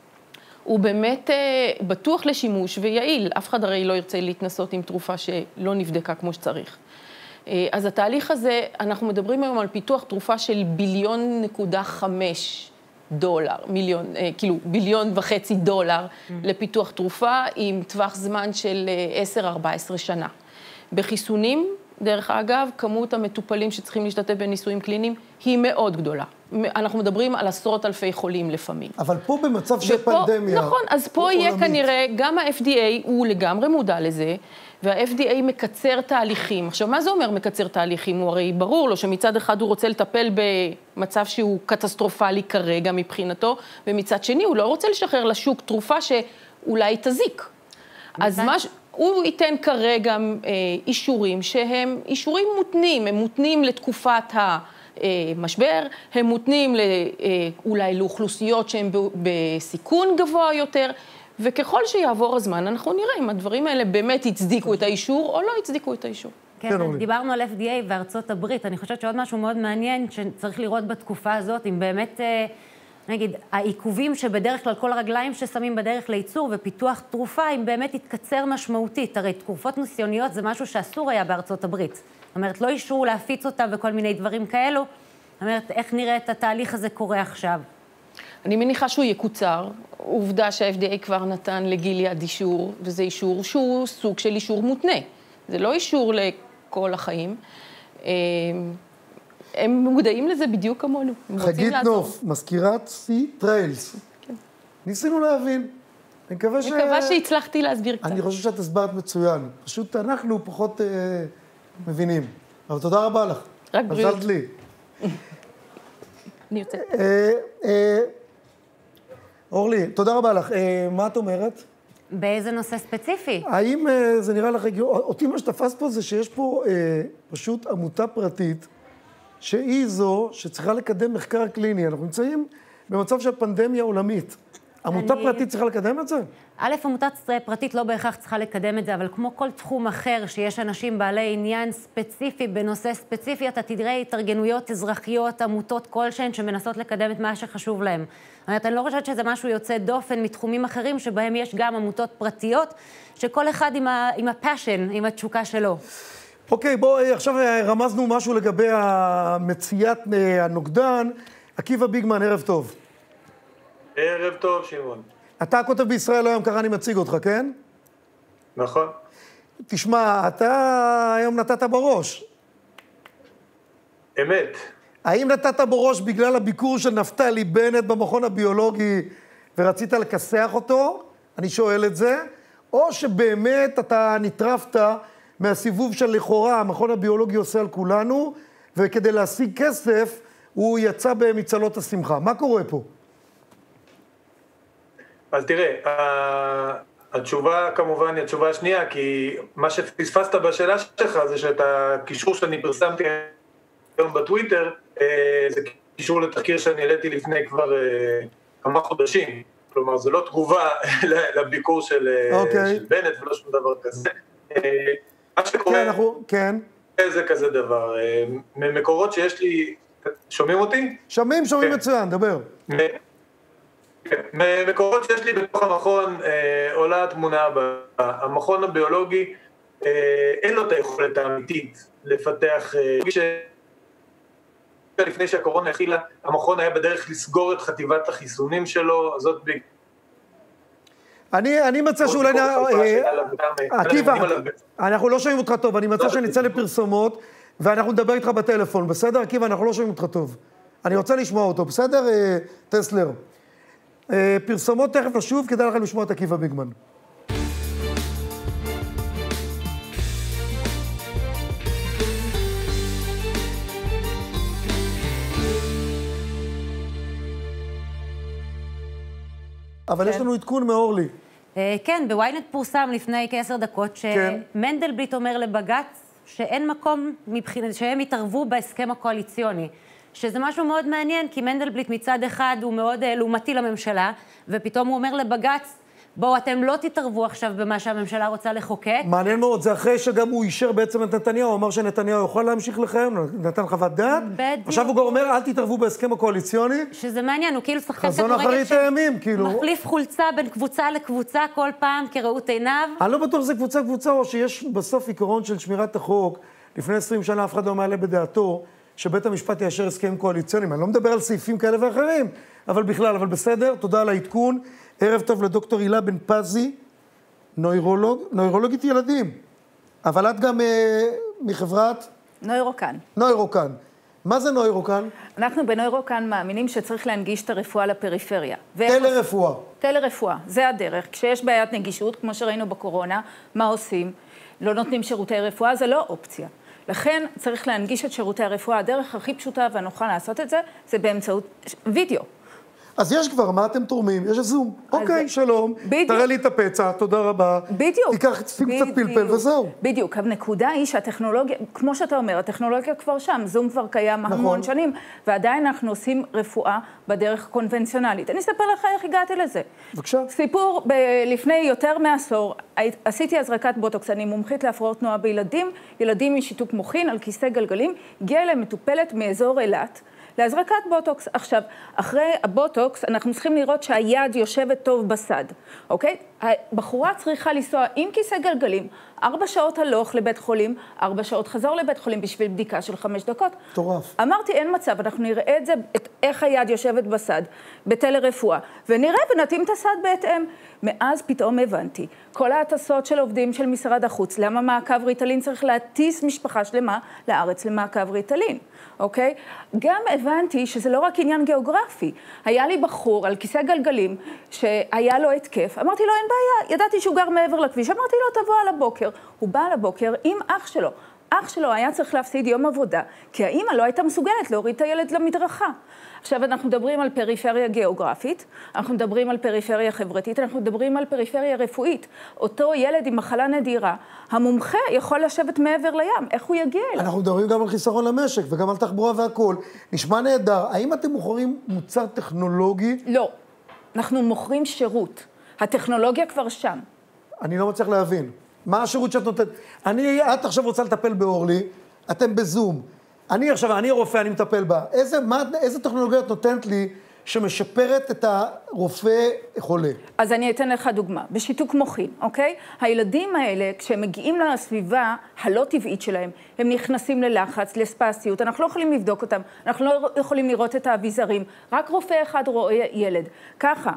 הוא באמת אה, בטוח לשימוש ויעיל. אף אחד הרי לא ירצה להתנסות עם תרופה שלא נבדקה כמו שצריך. אה, אז התהליך הזה, אנחנו מדברים היום על פיתוח תרופה של ביליון נקודה חמש דולר, מיליון, כאילו ביליון וחצי דולר לפיתוח תרופה עם טווח זמן של עשר עד ארבע עשרה שנה. בחיסונים, דרך אגב, כמות המטופלים שצריכים להשתתף בניסויים קליניים היא מאוד גדולה. אנחנו מדברים על עשרות אלפי חולים לפעמים. אבל פה במצב של פנדמיה... נכון, אז פה יהיה כנראה, גם ה-אף די איי הוא לגמרי מודע לזה, וה-אף די איי מקצר תהליכים. עכשיו, מה זה אומר מקצר תהליכים? הוא הרי ברור לו שמצד אחד הוא רוצה לטפל במצב שהוא קטסטרופלי כרגע מבחינתו, ומצד שני הוא לא רוצה לשחרר לשוק תרופה שאולי תזיק. אז מה... הוא ייתן כרגע אישורים שהם אישורים מותנים, הם מותנים לתקופת המשבר, הם מותנים אולי לאוכלוסיות שהן בסיכון גבוה יותר, וככל שיעבור הזמן אנחנו נראה אם הדברים האלה באמת הצדיקו את האישור או לא הצדיקו את האישור. כן, דיברנו על אף די איי וארצות הברית, אני חושבת שעוד משהו מאוד מעניין שצריך לראות בתקופה הזאת, אם באמת... נגיד, העיכובים שבדרך כלל כל הרגליים ששמים בדרך לייצור ופיתוח תרופה, אם באמת יתקצר משמעותית. הרי תקופות ניסיוניות זה משהו שאסור היה בארצות הברית. זאת אומרת, לא אישרו להפיץ אותה וכל מיני דברים כאלו. זאת אומרת, איך נראה את התהליך הזה קורה עכשיו? אני מניחה שהוא יקוצר. עובדה שה-אף די איי כבר נתן לגיליאד אישור, וזה אישור שהוא סוג של אישור מותנה. זה לא אישור לכל החיים. הם מודעים לזה בדיוק כמונו. חגית נוף, מזכירת סי טריילס. כן. ניסינו להבין. אני מקווה ש... אני מקווה שהצלחתי להסביר קצת. אני חושב שאת הסברת מצוין. פשוט אנחנו פחות אה, מבינים. אבל תודה רבה לך. רק בריאות. עזרת לי. אני יוצאת. אה, אה, אורלי, תודה רבה לך. אה, מה את אומרת? באיזה נושא ספציפי? האם אה, זה נראה לך... אותי מה שתפס פה זה שיש פה אה, פשוט עמותה פרטית, שהיא זו שצריכה לקדם מחקר קליני. אנחנו נמצאים במצב של פנדמיה עולמית. עמותה אני... פרטית צריכה לקדם את זה? א', עמותה פרטית לא בהכרח צריכה לקדם את זה, אבל כמו כל תחום אחר שיש אנשים בעלי עניין ספציפי, בנושא ספציפי, אתה תדרא התארגנויות אזרחיות, עמותות כלשהן שמנסות לקדם את מה שחשוב להם. זאת אומרת, אני לא חושבת שזה משהו יוצא דופן מתחומים אחרים, שבהם יש גם עמותות פרטיות, שכל אחד עם, ה... עם הפאשן, עם התשוקה שלו. אוקיי, בואי, עכשיו רמזנו משהו לגבי המציאת הנוגדן. עקיבא ביגמן, ערב טוב. ערב טוב, שמעון. אתה כותב בישראל היום, ככה אני מציג אותך, כן? נכון. תשמע, אתה היום נתת בראש. אמת. האם נתת בראש בגלל הביקור של נפתלי בנט במכון הביולוגי ורצית לכסח אותו? אני שואל את זה. או שבאמת אתה נטרפת מהסיבוב של לכאורה, המכון הביולוגי עושה על כולנו, וכדי להשיג כסף, הוא יצא במצלות השמחה. מה קורה פה? אז תראה, התשובה כמובן היא התשובה השנייה, כי מה שפספסת בשאלה שלך זה שאת הקישור שאני פרסמתי היום בטוויטר, זה קישור לתחקיר שאני העליתי לפני כבר כמה חודשים. כלומר, זו לא תגובה לביקור של, okay. של בנט ולא שום דבר כזה. מה שקורה, כן, אנחנו, כן. זה כזה דבר. ממקורות שיש לי, שומעים אותי? שומעים, שומעים מצוין, דבר. ממקורות שיש לי בתוך המכון עולה התמונה הבאה. המכון הביולוגי אין לו את היכולת האמיתית לפתח, לפני שהקורונה הכילה, המכון היה בדרך לסגור את חטיבת החיסונים שלו, זאת ב... אני, אני מצא שאולי... עקיבא, אנחנו לא שומעים אותך טוב, אני מצא שנצא לפרסומות, ואנחנו נדבר איתך בטלפון, בסדר? עקיבא, אנחנו לא שומעים אותך טוב. אני רוצה לשמוע אותו, בסדר, טסלר? פרסומות תכף נשוב, כדאי לכם לשמוע את עקיבא ביגמן. אבל יש לנו עדכון מאורלי. כן, בוויינט פורסם לפני כעשר דקות שמנדלבליט אומר לבג"ץ שאין מקום מבחינת, שהם יתערבו בהסכם הקואליציוני. שזה משהו מאוד מעניין, כי מנדלבליט מצד אחד הוא מאוד לעומתי לממשלה, ופתאום הוא אומר לבג"ץ, בואו אתם לא תתערבו עכשיו במה שהממשלה רוצה לחוקק. מעניין מאוד, זה אחרי שגם הוא אישר בעצם את נתניהו, הוא אמר שנתניהו יכול להמשיך לכהן, נתן חוות דעת. בדיוק. עכשיו הוא גם אומר, אל תתערבו בהסכם הקואליציוני. שזה מעניין, הוא כאילו שחקן חזון אחרית הימים, כאילו. מחליף חולצה בין קבוצה לקבוצה כל פעם כראות עיניו. אני לא בטוח שזה קבוצה קבוצה, או שיש בסוף עיקרון של שמירת החוק, לפני עשרים שנה אף אחד לא מעלה בדעתו, שבית המשפט יאשר הסכמים קואליציוניים. אני לא מדבר על סעיפים כאלה ואחרים, אבל בכלל, אבל בסדר, תודה על העדכון. ערב טוב לדוקטור הילה בן פזי, נוירולוג, נוירולוגית ילדים. אבל את גם אה, מחברת? נוירוקן. נוירוקן. מה זה נוירוקן? אנחנו בנוירוקן מאמינים שצריך להנגיש את הרפואה לפריפריה. טלרפואה. טלרפואה, זה הדרך. כשיש בעיית נגישות, כמו שראינו בקורונה, מה עושים? לא נותנים שירותי רפואה, זה לא אופציה. לכן צריך להנגיש את שירותי הרפואה. הדרך הכי פשוטה והנוחה לעשות את זה, זה באמצעות וידאו. אז יש כבר, מה אתם תורמים? יש זום. אוקיי, שלום. בדיוק. תראה לי את הפצע, תודה רבה. בדיוק. תיקח, שים קצת פלפל וזהו. בדיוק. הנקודה היא שהטכנולוגיה, כמו שאתה אומר, הטכנולוגיה כבר שם, זום כבר קיים המון שנים, ועדיין אנחנו עושים רפואה בדרך קונבנציונלית. אני אספר לך איך הגעתי לזה. בבקשה. סיפור, לפני יותר מעשור, עשיתי הזרקת בוטוקס, אני מומחית להפרעות תנועה בילדים, ילדים עם שיתוק מוחין על כיסא גלגלים, הגיעה אליהם מטופלת מאזור אילת, להזרקת בוטוקס. עכשיו, אחרי הבוטוקס, אנחנו צריכים לראות שהיד יושבת טוב בסד, אוקיי? הבחורה צריכה לנסוע עם כיסא גלגלים, ארבע שעות הלוך לבית חולים, ארבע שעות חזור לבית חולים בשביל בדיקה של חמש דקות. טורף. אמרתי, אין מצב, אנחנו נראה את זה, את איך היד יושבת בסד, בטלרפואה, ונראה ונתאים את הסד בהתאם. מאז פתאום הבנתי, כל ההטסות של עובדים של משרד החוץ, למה מעקב ריטלין צריך להטיס משפחה שלמה לארץ למעקב ריטלין, אוקיי? גם הבנתי שזה לא רק עניין גיאוגרפי. היה לי בחור על כיסא גלגלים שהיה לו התקף, אמרתי לו, אין בעיה, ידעתי שהוא גר מעבר לכביש, אמרתי לו, תבוא על הבוקר. הוא בא על הבוקר עם אח שלו. אח שלו היה צריך להפסיד יום עבודה, כי האמא לא הייתה מסוגלת להוריד את הילד למדרכה. עכשיו אנחנו מדברים על פריפריה גיאוגרפית, אנחנו מדברים על פריפריה חברתית, אנחנו מדברים על פריפריה רפואית. אותו ילד עם מחלה נדירה, המומחה יכול לשבת מעבר לים, איך הוא יגיע אליו? אנחנו מדברים גם על חיסרון למשק וגם על תחבורה והכל. נשמע נהדר, האם אתם מוכרים מוצר טכנולוגי? לא, אנחנו מוכרים שירות. הטכנולוגיה כבר שם. אני לא מצליח להבין. מה השירות שאת נותנת? אני, את עכשיו רוצה לטפל באורלי, אתם בזום. אני עכשיו, אני רופא, אני מטפל בה. איזה, מה, איזה טכנולוגיה את נותנת לי שמשפרת את הרופא חולה? אז אני אתן לך דוגמה. בשיתוק מוחין, אוקיי? הילדים האלה, כשהם מגיעים לסביבה הלא טבעית שלהם, הם נכנסים ללחץ, לספסיות, אנחנו לא יכולים לבדוק אותם, אנחנו לא יכולים לראות את האביזרים, רק רופא אחד רואה ילד. ככה,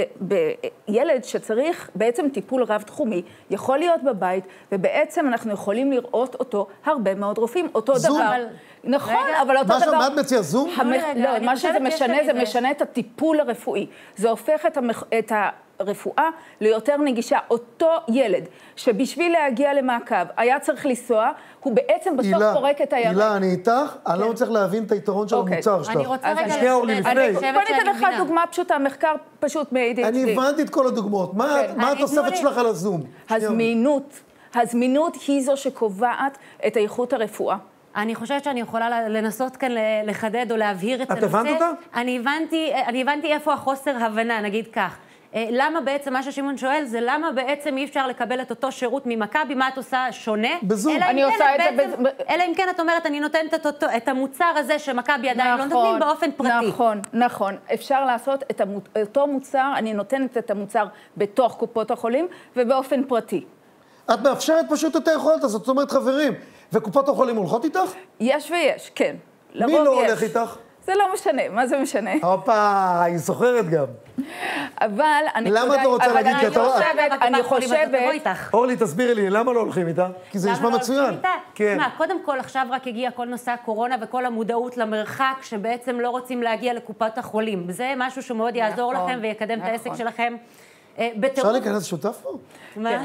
בילד שצריך בעצם טיפול רב-תחומי, יכול להיות בבית, ובעצם אנחנו יכולים לראות אותו הרבה מאוד רופאים, אותו זום. דבר. נכון, אבל אותו דבר... מה את מציעה, זום? לא, מה שזה משנה, זה משנה את הטיפול הרפואי. זה הופך את הרפואה ליותר נגישה. אותו ילד שבשביל להגיע למעקב היה צריך לנסוע, הוא בעצם בסוף פורק את הירך. הילה, אני איתך, אני לא מצליח להבין את היתרון של המוצר שלך. אני רוצה רגע... שנייה אורלי, לפני. בוא ניתן לך דוגמה פשוטה, מחקר פשוט מ-איי די אייץ' די. אני הבנתי את כל הדוגמאות. מה התוספת שלך על הזום? הזמינות. הזמינות היא זו שקובעת את איכות הרפואה. אני חושבת שאני יכולה לנסות כאן לחדד או להבהיר את הנושא. את הבנת אותה? אני הבנתי, אני הבנתי איפה החוסר הבנה, נגיד כך. למה בעצם, מה ששימון שואל, זה למה בעצם אי אפשר לקבל את אותו שירות ממכבי, מה את עושה שונה? בזום. אני עושה את זה... אלא אם כן את אומרת, אני נותנת את, אותו, את המוצר הזה שמכבי עדיין לא נותנים באופן פרטי. נכון, נכון. אפשר לעשות את אותו מוצר, אני נותנת את המוצר בתוך קופות החולים ובאופן פרטי. את מאפשרת פשוט את היכולת הזאת, זאת אומרת חברים, וקופות החולים הולכות איתך? יש ויש, כן. מי לא הולך איתך? זה לא משנה, מה זה משנה? הופה, היא זוכרת גם. אבל אני... למה אתה רוצה להגיד? אני חושבת... אורלי, תסבירי לי, למה לא הולכים איתה? כי זה נשמע מצוין. תשמע, קודם כל עכשיו רק הגיע כל נושא הקורונה וכל המודעות למרחק שבעצם לא רוצים להגיע לקופת החולים. זה משהו שמאוד יעזור לכם ויקדם את העסק שלכם. אפשר להיכנס שותף פה? מה?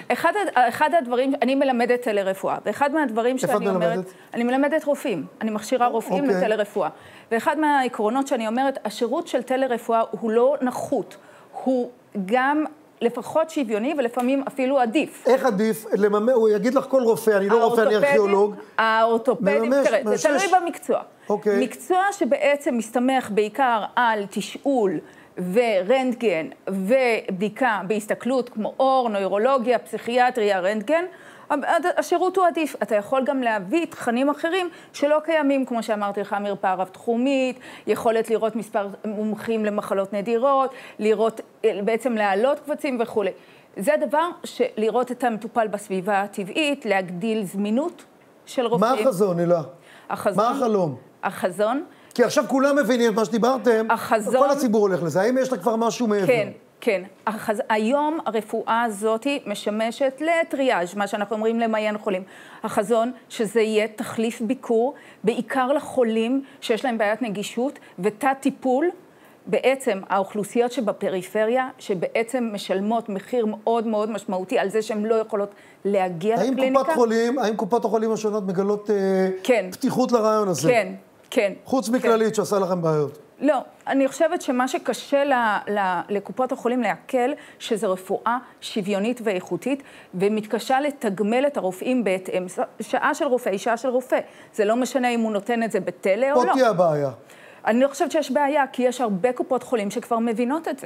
אחד הדברים, אני מלמדת טלרפואה, ואחד מהדברים שאני אומרת, אני מלמדת רופאים, אני מכשירה רופאים לטלרפואה, ואחד מהעקרונות שאני אומרת, השירות של טלרפואה הוא לא נחות, הוא גם לפחות שוויוני ולפעמים אפילו עדיף. איך עדיף? הוא יגיד לך כל רופא, אני לא רופא, אני ארכיאולוג. האורתופדים, תראה, זה תלוי במקצוע. מקצוע שבעצם מסתמך בעיקר על תשאול, ורנטגן ובדיקה בהסתכלות כמו אור, נוירולוגיה, פסיכיאטריה, רנטגן, השירות הוא עדיף. אתה יכול גם להביא תכנים אחרים שלא קיימים, כמו שאמרתי לך, מרפאה רב-תחומית, יכולת לראות מספר מומחים למחלות נדירות, לראות, בעצם להעלות קבצים וכו'. זה דבר שלראות את המטופל בסביבה הטבעית, להגדיל זמינות של רופאים. מה החזון, הילה? החזון, מה החלום? החזון... כי עכשיו כולם מבינים את מה שדיברתם, החזון... כל הציבור הולך לזה. האם יש לה כבר משהו מעבר? כן, כן. החז... היום הרפואה הזאת משמשת לטריאז', מה שאנחנו אומרים למיין חולים. החזון שזה יהיה תחליף ביקור, בעיקר לחולים שיש להם בעיית נגישות, ותת טיפול, בעצם האוכלוסיות שבפריפריה, שבעצם משלמות מחיר מאוד מאוד משמעותי על זה שהן לא יכולות להגיע האם לקליניקה. קופת חולים, האם קופת החולים השונות מגלות כן. פתיחות לרעיון הזה? כן, כן. חוץ מכללית שעשה לכם בעיות. לא, אני חושבת שמה שקשה ל, ל, לקופות החולים להקל, שזה רפואה שוויונית ואיכותית, ומתקשה לתגמל את הרופאים בהתאם. שעה של רופא, שעה של רופא. זה לא משנה אם הוא נותן את זה בטלה או לא. פה תהיה הבעיה. אני לא חושבת שיש בעיה, כי יש הרבה קופות חולים שכבר מבינות את זה.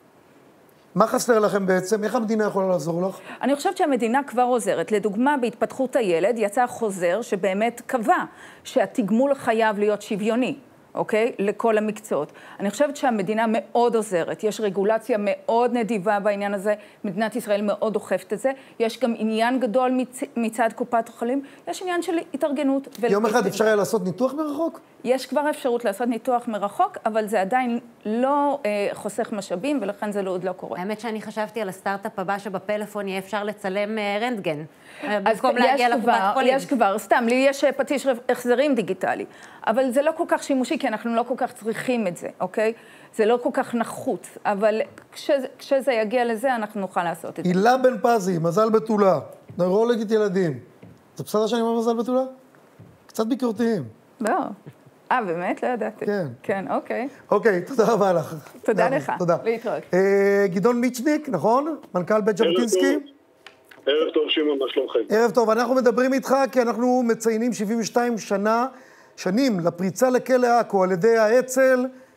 מה חסר לכם בעצם? איך המדינה יכולה לעזור לך? אני חושבת שהמדינה כבר עוזרת. לדוגמה, בהתפתחות הילד יצא חוזר שבאמת קבע שהתגמול חייב להיות שוויוני. אוקיי? לכל המקצועות. אני חושבת שהמדינה מאוד עוזרת. יש רגולציה מאוד נדיבה בעניין הזה. מדינת ישראל מאוד דוחפת את זה. יש גם עניין גדול מצ... מצד קופת החולים. יש עניין של התארגנות. יום אחד אפשר היה לעשות ניתוח מרחוק? יש כבר אפשרות לעשות ניתוח מרחוק, אבל זה עדיין לא אה, חוסך משאבים, ולכן זה לא, עוד לא קורה. האמת שאני חשבתי על הסטארט-אפ הבא שבפלאפון יהיה אפשר לצלם אה, רנטגן. אז במקום להגיע לקופת חולים. יש כבר, סתם, לי יש פטיש החזרים דיגיטלי. אבל זה לא כל כך שימושי, כי אנחנו לא כל כך צריכים את זה, אוקיי? זה לא כל כך נחוץ, אבל כשזה, כשזה יגיע לזה, אנחנו נוכל לעשות את זה. הילה בן פזי, מזל בתולה, נוירולוגית ילדים. זה בסדר שאני אומר מזל בתולה? קצת ביקורתיים. לא. אה, באמת? לא ידעתי. כן. כן, אוקיי. אוקיי, תודה רבה לך. תודה לך. תודה. להתראות. גדעון מיצ'ניק, נכון? מנכ"ל בית ז'בוטינסקי. ערב טוב, שמעון, מה שלומכם? ערב טוב, אנחנו מדברים איתך כי אנחנו מציינים שבעים ושתיים שנה, שנים לפריצה לכלא עכו על ידי האצ"ל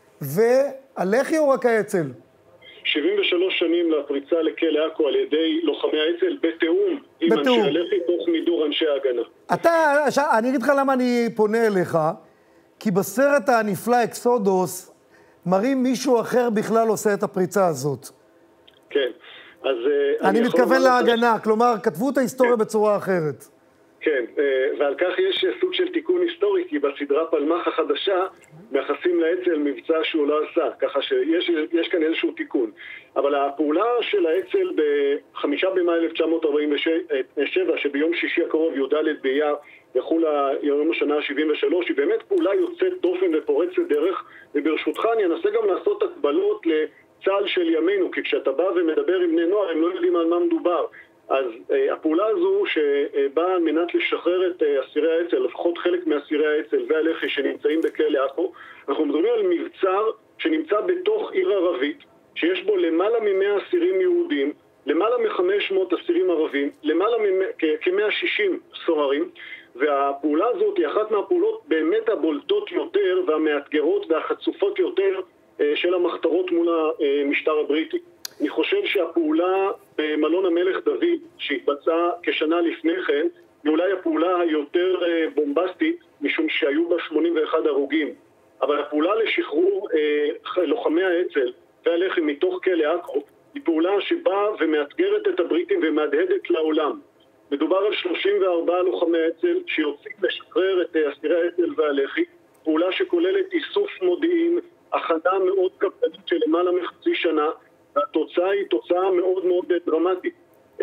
והלח"י או רק האצ"ל? שבעים ושלוש שנים לפריצה לכלא עכו על ידי לוחמי האצ"ל בתיאום עם אנשי הלח"י תוך מידור אנשי ההגנה. אתה, אני אגיד לך למה אני פונה אליך, כי בסרט הנפלא אקסודוס מראים מישהו אחר בכלל עושה את הפריצה הזאת. כן. אז אני מתכוון להגנה, כלומר, כתבו את ההיסטוריה בצורה אחרת. כן, ועל כך יש סוג של תיקון היסטורי, כי בסדרה פלמ"ח החדשה מייחסים לאצ"ל מבצע שהוא לא עשה, ככה שיש יש כאן איזשהו תיקון. אבל הפעולה של האצ"ל בחמישה במאי אלף תשע מאות ארבעים ושבע, שביום שישי הקרוב י"ד באייר יחול יום השנה ה-שבעים ושלוש, היא באמת פעולה יוצאת דופן ופורצת דרך, וברשותך אני אנסה גם לעשות הקבלות לצה"ל של ימינו, כי כשאתה בא ומדבר עם בני נוער הם לא יודעים על מה מדובר. אז uh, הפעולה הזו שבאה על מנת לשחרר את uh, אסירי האצ"ל, לפחות חלק מאסירי האצ"ל והלח"י שנמצאים בכלא עכו, אנחנו מדברים על מבצר שנמצא בתוך עיר ערבית, שיש בו למעלה ממאה אסירים יהודים, למעלה מחמש מאות אסירים ערבים, למעלה כ-מאה ושישים סוהרים, והפעולה הזאת היא אחת מהפעולות באמת הבולטות יותר והמאתגרות והחצופות יותר uh, של המחתרות מול המשטר הבריטי. אני חושב שהפעולה במלון המלך דוד, שהתבצעה כשנה לפני כן, היא אולי הפעולה היותר בומבסטית, משום שהיו בה שמונים ואחד הרוגים. אבל הפעולה לשחרור אה, לוחמי האצ"ל והלח"י מתוך כלא עכו, היא פעולה שבאה ומאתגרת את הבריטים ומהדהדת לעולם. מדובר על שלושים וארבעה לוחמי האצ"ל שיוצאים לשחרר את אסירי האצ"ל והלח"י, פעולה שכוללת איסוף מודיעין, הכנה מאוד קפדנית של למעלה מחצי שנה, והתוצאה היא תוצאה מאוד מאוד דרמטית.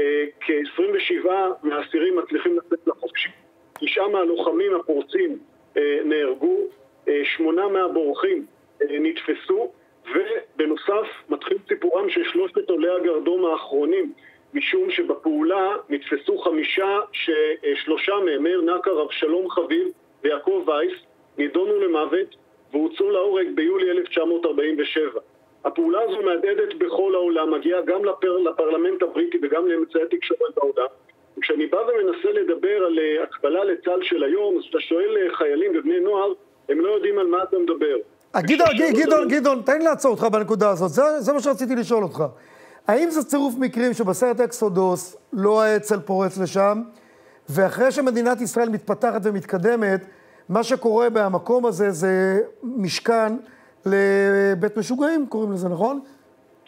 כ-עשרים ושבעה מהאסירים מצליחים לצאת לחופשי. תשעה מהלוחמים הפורצים נהרגו, שמונה מהבורחים נתפסו, ובנוסף מתחיל סיפורם של שלושת עולי הגרדום האחרונים, משום שבפעולה נתפסו חמישה, ששלושה מהם, מאיר נקר, אבשלום חביב ויעקב וייס, נידונו למוות והוצאו להורג ביולי אלף תשע מאות ארבעים ושבע. הפעולה הזו מהדהדת בכל העולם, מגיעה גם לפר, לפרלמנט הבריטי וגם לאמצעי תקשורת בעולם. וכשאני בא ומנסה לדבר על הקבלה לצה"ל של היום, אז אתה שואל חיילים ובני נוער, הם לא יודעים על מה אתה מדבר. גדעון, גדעון, גדעון, תן לי לעצור אותך בנקודה הזאת, זה, זה מה שרציתי לשאול אותך. האם זה צירוף מקרים שבסרט אקסודוס לא האצ"ל פורץ לשם, ואחרי שמדינת ישראל מתפתחת ומתקדמת, מה שקורה במקום הזה זה משכן לבית משוגעים, קוראים לזה, נכון?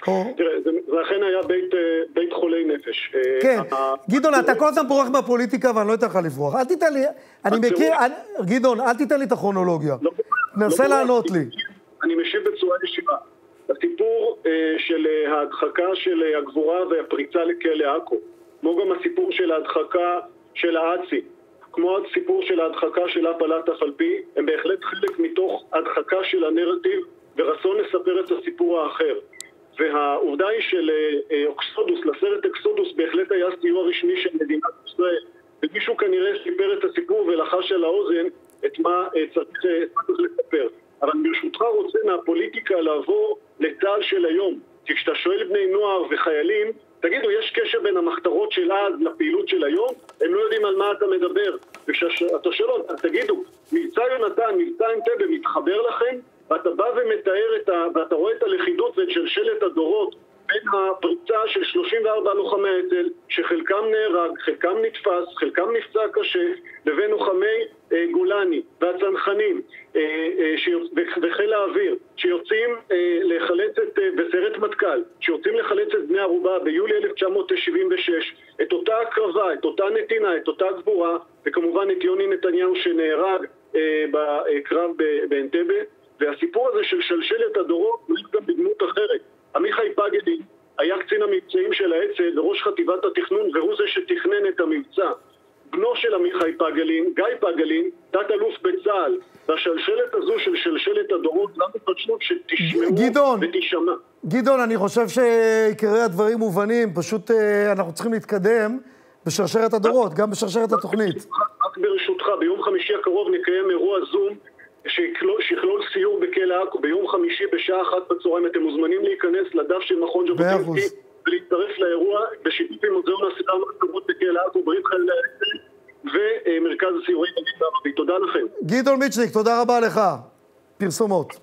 תראה, זה אכן היה בית חולי נפש. כן, גדעון, אתה כל הזמן בורח מהפוליטיקה ואני לא אתן לך לברוח. אל תיתן לי, אני מכיר, גדעון, אל תיתן לי את הכרונולוגיה. נסה לענות לי. אני משיב בצורה ישירה. הסיפור של ההדחקה של הגבורה והפריצה לכלא עכו, כמו גם הסיפור של ההדחקה של האצ"י, כמו הסיפור של ההדחקה של הפלת אפלפי, הם בהחלט חלק מתוך הדחקה של הנרטיב ורצון לספר את הסיפור האחר. והעובדה היא של אקסודוס, לסרט אקסודוס בהחלט היה סיוע רשמי של מדינת ישראל, ומישהו כנראה סיפר את הסיפור ולחש על האוזן את מה צריך לספר. אבל ברשותך רוצה מהפוליטיקה לעבור לצה"ל של היום, כי כשאתה שואל בני נוער וחיילים, תגידו, יש קשר בין המחתרות של אז לפעילות של היום? הם לא יודעים על מה אתה מדבר. וכשאתה שואל אותם, תגידו, מבצע יונתן, מבצע אנטבה מתחבר לכם? ואתה בא ומתאר את ה... ואתה רואה את הלכידות ואת שלשלת הדורות בין הפריצה של שלושים וארבעה לוחמי האצ"ל, שחלקם נהרג, חלקם נתפס, חלקם נפצע קשה, לבין לוחמי אה, גולני והצנחנים אה, אה, שיוצ... וחיל האוויר, שיוצאים אה, לחלץ את, אה, בסרט מטכ"ל, שיוצאים לחלץ את בני ערובה ביולי אלף תשע מאות שבעים ושש, את אותה הקרבה, את אותה נתינה, את אותה גבורה, וכמובן את יוני נתניהו שנהרג אה, בקרב באנטבה. והסיפור הזה של שלשלת הדורות הוא גם בדמות אחרת. עמיחי פגלין היה קצין המבצעים של האצ"ל וראש חטיבת התכנון, והוא זה שתכנן את המבצע. בנו של עמיחי פגלין, גיא פגלין, תת אלוף בצה"ל, והשלשלת הזו של שלשלת הדורות, למה פשוט שתשמעו גדעון, ותשמע. גדעון, אני חושב שעיקרי הדברים מובנים, פשוט אנחנו צריכים להתקדם בשרשרת הדורות, גם בשרשרת התוכנית. רק ברשותך, ביום חמישי הקרוב נקיים אירוע זום, שיכלול סיור בכלא עכו ביום חמישי בשעה אחת בצהריים. אתם מוזמנים להיכנס לדף של מכון ז'בוטינסקי ולהצטרף לאירוע בשיתוף עם מוזיאון הסדרה המחתרות בכלא עכו, ברית חיילי האצ"ל ומרכז הסיורים בערבית. תודה לכם. גדעון מיצ'ניק, תודה רבה לך. פרסומות.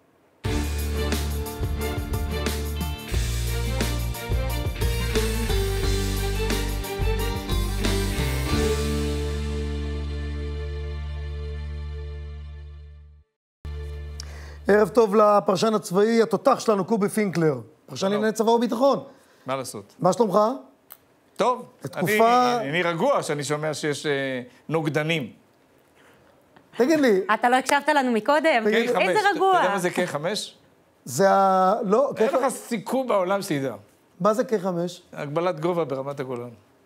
ערב טוב לפרשן הצבאי, התותח שלנו, קובי פינקלר. פרשן לענייני צבא וביטחון. מה לעשות? מה שלומך? טוב. תקופה... אני, אני רגוע שאני שומע שיש אה, נוגדנים. תגיד לי... אתה לא הקשבת לנו מקודם? איזה רגוע. אתה יודע מה זה קיי חמש? זה ה... לא... אין לך סיכום בעולם שידע. מה זה קיי חמש? הגבלת גובה ברמת הגולן.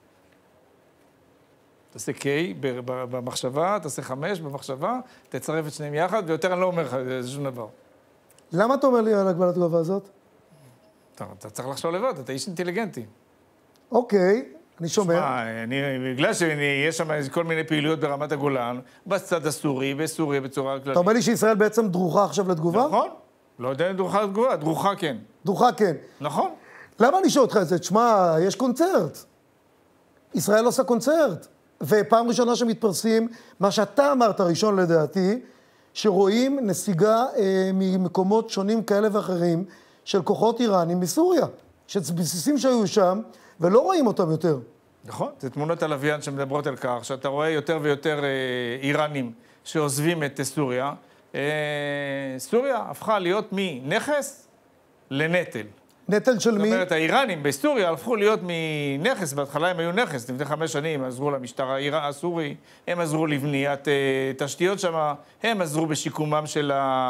תעשה K במחשבה, תעשה חמש במחשבה, תצרף את שניהם יחד, ויותר אני לא אומר לך, זה שום דבר. למה אתה אומר לי על הגבלת גובה הזאת? אתה, אתה צריך לחשוב לבד, אתה איש אינטליגנטי. אוקיי, אני שומע. שמה, אני, בגלל שיש שם כל מיני פעילויות ברמת הגולן, בצד הסורי, בסוריה בצורה כללית. אתה אומר לי שישראל בעצם דרוכה עכשיו לתגובה? נכון. לא יודע אם דרוכה לתגובה, דרוכה כן. דרוכה כן. נכון. למה אני שואל אותך את זה? תשמע, יש קונצרט. ישראל עושה קונצרט. ופעם ראשונה שמתפרסים, מה שאתה אמרת ראשון לדעתי, שרואים נסיגה אה, ממקומות שונים כאלה ואחרים של כוחות איראנים בסוריה, שבסיסים שהיו שם ולא רואים אותם יותר. נכון, זה תמונות הלוויין שמדברות על כך, שאתה רואה יותר ויותר אה, איראנים שעוזבים את סוריה. אה, סוריה הפכה להיות מנכס לנטל. נטל של מי? זאת אומרת, האיראנים בסוריה הפכו להיות מנכס, בהתחלה הם היו נכס, לפני חמש שנים עזרו למשטר הסורי, הם עזרו לבניית תשתיות שם, הם עזרו בשיקומם של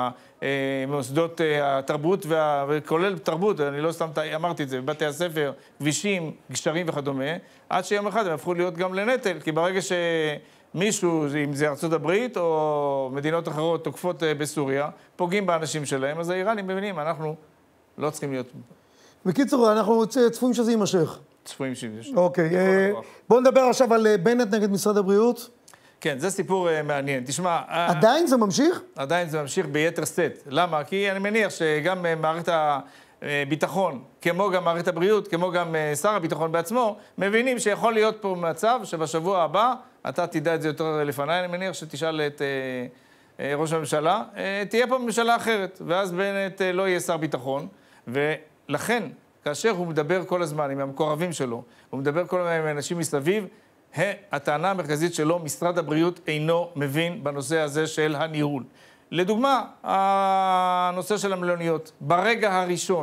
מוסדות התרבות, וכולל תרבות, אני לא סתם אמרתי את זה, בבתי הספר, כבישים, גשרים וכדומה, עד שיום אחד הם הפכו להיות גם לנטל, כי ברגע שמישהו, אם זה ארצות הברית או מדינות אחרות תוקפות בסוריה, פוגעים באנשים שלהם, אז האיראנים מבינים, אנחנו לא צריכים להיות... בקיצור, אנחנו צפויים שזה יימשך. צפויים שזה יימשך. אוקיי, בואו נדבר עכשיו על בנט נגד משרד הבריאות. כן, זה סיפור מעניין. תשמע... עדיין זה ממשיך? עדיין זה ממשיך ביתר סט. למה? כי אני מניח שגם מערכת הביטחון, כמו גם מערכת הבריאות, כמו גם שר הביטחון בעצמו, מבינים שיכול להיות פה מצב שבשבוע הבא, אתה תדע את זה יותר לפניי, אני מניח שתשאל את ראש הממשלה, תהיה פה ממשלה אחרת, ואז בנט לא יהיה שר ביטחון, ולכן, כאשר הוא מדבר כל הזמן עם המקורבים שלו, הוא מדבר כל הזמן עם האנשים מסביב, הטענה המרכזית שלו, משרד הבריאות אינו מבין בנושא הזה של הניהול. לדוגמה, הנושא של המלוניות, ברגע הראשון,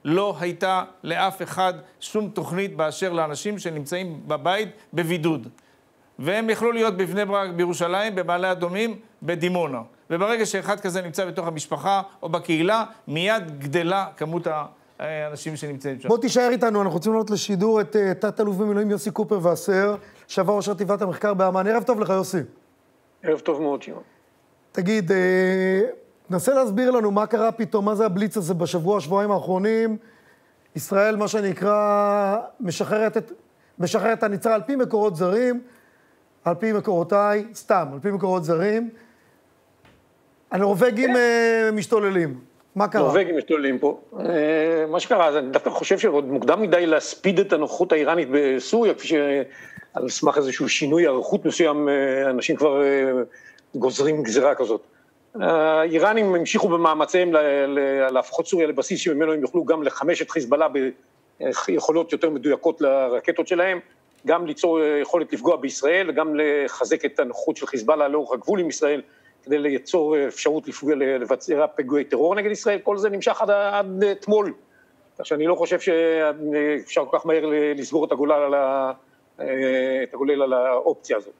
לא הייתה לאף אחד שום תוכנית באשר לאנשים שנמצאים בבית בבידוד. והם יכלו להיות בבני ברק, בירושלים, במעלה אדומים, בדימונה. וברגע שאחד כזה נמצא בתוך המשפחה או בקהילה, מיד גדלה כמות האנשים שנמצאים שם. בוא תישאר איתנו, אנחנו רוצים לראות לשידור את תת-אלוף במילואים יוסי קופר וסר, שעבר ראש חטיבת המחקר באמ"ן. ערב טוב לך, יוסי. ערב טוב מאוד, שמעון. תגיד, נסה להסביר לנו מה קרה פתאום, מה זה הבליץ הזה בשבוע, שבועיים האחרונים. ישראל, מה שנקרא, משחררת את, משחררת הניצר על פי מקורות זרים, על פי מקורותיי, סתם, על פי מקורות זרים. הנורווגים משתוללים. מה קרה? נורווגים משתוללים פה. מה שקרה, אז אני דווקא חושב שעוד מוקדם מדי להספיד את הנוכחות האיראנית בסוריה, כפי שעל סמך איזשהו שינוי ערכות מסוים, אנשים כבר גוזרים גזירה כזאת. האיראנים המשיכו במאמציהם להפוך סוריה לבסיס שממנו הם יוכלו גם לחמש את חיזבאללה ביכולות יותר מדויקות לרקטות שלהם, גם ליצור יכולת לפגוע בישראל, וגם לחזק את הנוכחות של חיזבאללה לאורך הגבול עם ישראל, כדי ליצור אפשרות לבצע פיגועי טרור נגד ישראל. כל זה נמשך עד, עד אתמול. כך שאני לא חושב שאפשר כל כך מהר לסגור את הגולל על, ה, את הגולל על האופציה הזאת.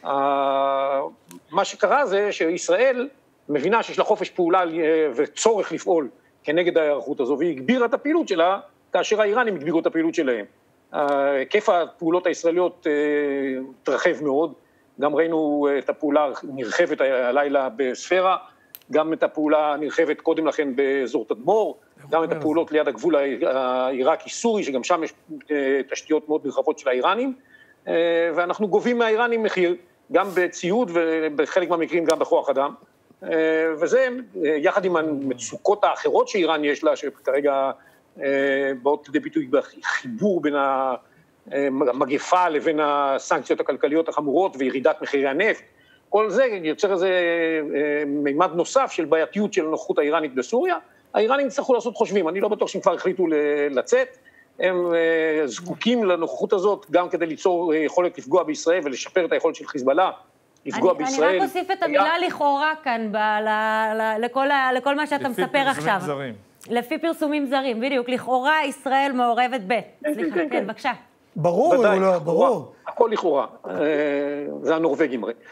מה שקרה זה שישראל מבינה שיש לה חופש פעולה וצורך לפעול כנגד ההיערכות הזו, והיא הגבירה את הפעילות שלה, כאשר האיראנים הגבירו את הפעילות שלהם. היקף הפעולות הישראליות התרחב מאוד, גם ראינו את הפעולה נרחבת הלילה בספירה, גם את הפעולה נרחבת קודם לכן באזור תדמור, גם את הפעולות ליד הגבול העיראקי-סורי, שגם שם יש תשתיות מאוד נרחבות של האיראנים, ואנחנו גובים מהאיראנים מחיר, גם בציוד ובחלק מהמקרים גם בכוח אדם, וזה יחד עם המצוקות האחרות שאיראן יש לה, שכרגע באות לידי ביטוי בחיבור בין המגפה לבין הסנקציות הכלכליות החמורות וירידת מחירי הנפט, כל זה יוצר איזה מימד נוסף של בעייתיות של הנוכחות האיראנית בסוריה. האיראנים יצטרכו לעשות חושבים, אני לא בטוח שהם כבר החליטו לצאת, הם זקוקים לנוכחות הזאת גם כדי ליצור יכולת לפגוע בישראל ולשפר את היכולת של חיזבאללה, לפגוע בישראל. אני רק אוסיף את המילה לכאורה כאן לכל מה שאתה מספר עכשיו. לפי פרסומים זרים. לפי פרסומים זרים, בדיוק, לכאורה ישראל מעורבת ב. סליחה, כן, בבקשה. ברור, ברור. הכל לכאורה, זה הנורווגים הרי.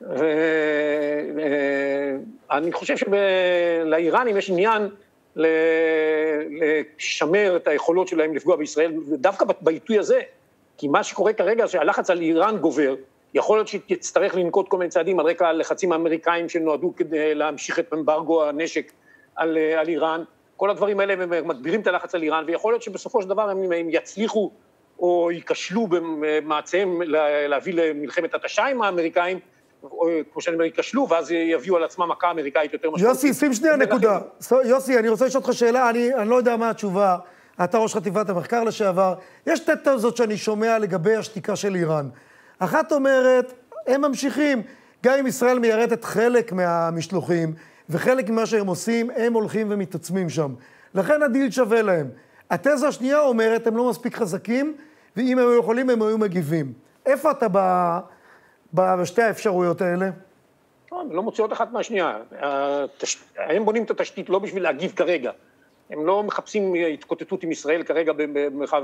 ואני חושב שלאיראנים יש עניין לשמר את היכולות שלהם לפגוע בישראל, דווקא בעיתוי הזה, כי מה שקורה כרגע שהלחץ על איראן גובר, יכול להיות שתצטרך לנקוט כל מיני צעדים על רקע הלחצים האמריקאים שנועדו כדי להמשיך את אמברגו הנשק על, על איראן, כל הדברים האלה הם מגבירים את הלחץ על איראן, ויכול להיות שבסופו של דבר הם, הם יצליחו או ייכשלו במאמציהם להביא למלחמת התשה עם האמריקאים, או כמו שאני אומר, ייכשלו, ואז יביאו על עצמם מכה אמריקאית יותר משמעותית. יוסי, שים שנייה נקודה. יוסי, אני רוצה לשאול אותך שאלה, אני, אני לא יודע מה התשובה, אתה ראש חטיבת המחקר לשעבר, יש שתי תזות שאני שומע לגבי השתיקה של איראן. אחת אומרת, הם ממשיכים, גם אם ישראל מיירטת חלק מהמשלוחים, וחלק ממה שהם עושים, הם הולכים ומתעצמים שם. לכן הדיל שווה להם. התזה השנייה אומרת, הם לא מספיק חזקים, ואם הם יכולים, הם היו מגיבים. איפה אתה ב... בשתי האפשרויות האלה? לא מוציאות אחת מהשנייה. הם בונים את התשתית לא בשביל להגיב כרגע. הם לא מחפשים התקוטטות עם ישראל כרגע במרחב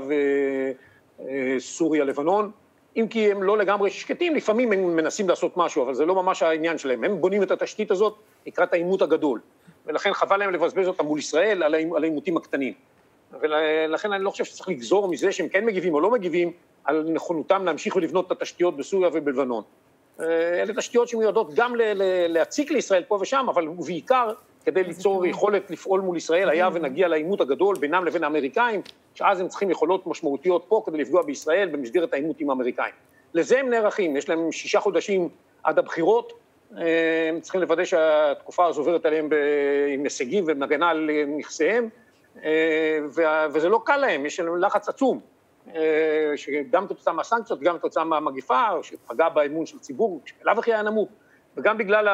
סוריה, לבנון, אם כי הם לא לגמרי שקטים, לפעמים הם מנסים לעשות משהו, אבל זה לא ממש העניין שלהם. הם בונים את התשתית הזאת לקראת העימות הגדול, ולכן חבל להם לבזבז אותם מול ישראל על העימותים הקטנים. ולכן אני לא חושב שצריך לגזור מזה שהם כן מגיבים או לא מגיבים, על נכונותם להמשיך ולבנות את התשתיות בסוריה ובלבנון. אלה תשתיות שמיועדות גם להציק לישראל פה ושם, אבל בעיקר כדי ליצור יכולת לפעול מול ישראל, היה ונגיע לעימות הגדול בינם לבין האמריקאים, שאז הם צריכים יכולות משמעותיות פה כדי לפגוע בישראל במסגרת העימות עם האמריקאים. לזה הם נערכים, יש להם שישה חודשים עד הבחירות, הם צריכים לוודא שהתקופה הזו עוברת עליהם עם הישגים ומגנה על נכסיהם, וזה לא קל להם, יש להם לחץ עצום. שגם תוצאה מהסנקציות, גם תוצאה מהמגיפה, שפגע באמון של הציבור, שאליו הכי היה נמוך, וגם בגלל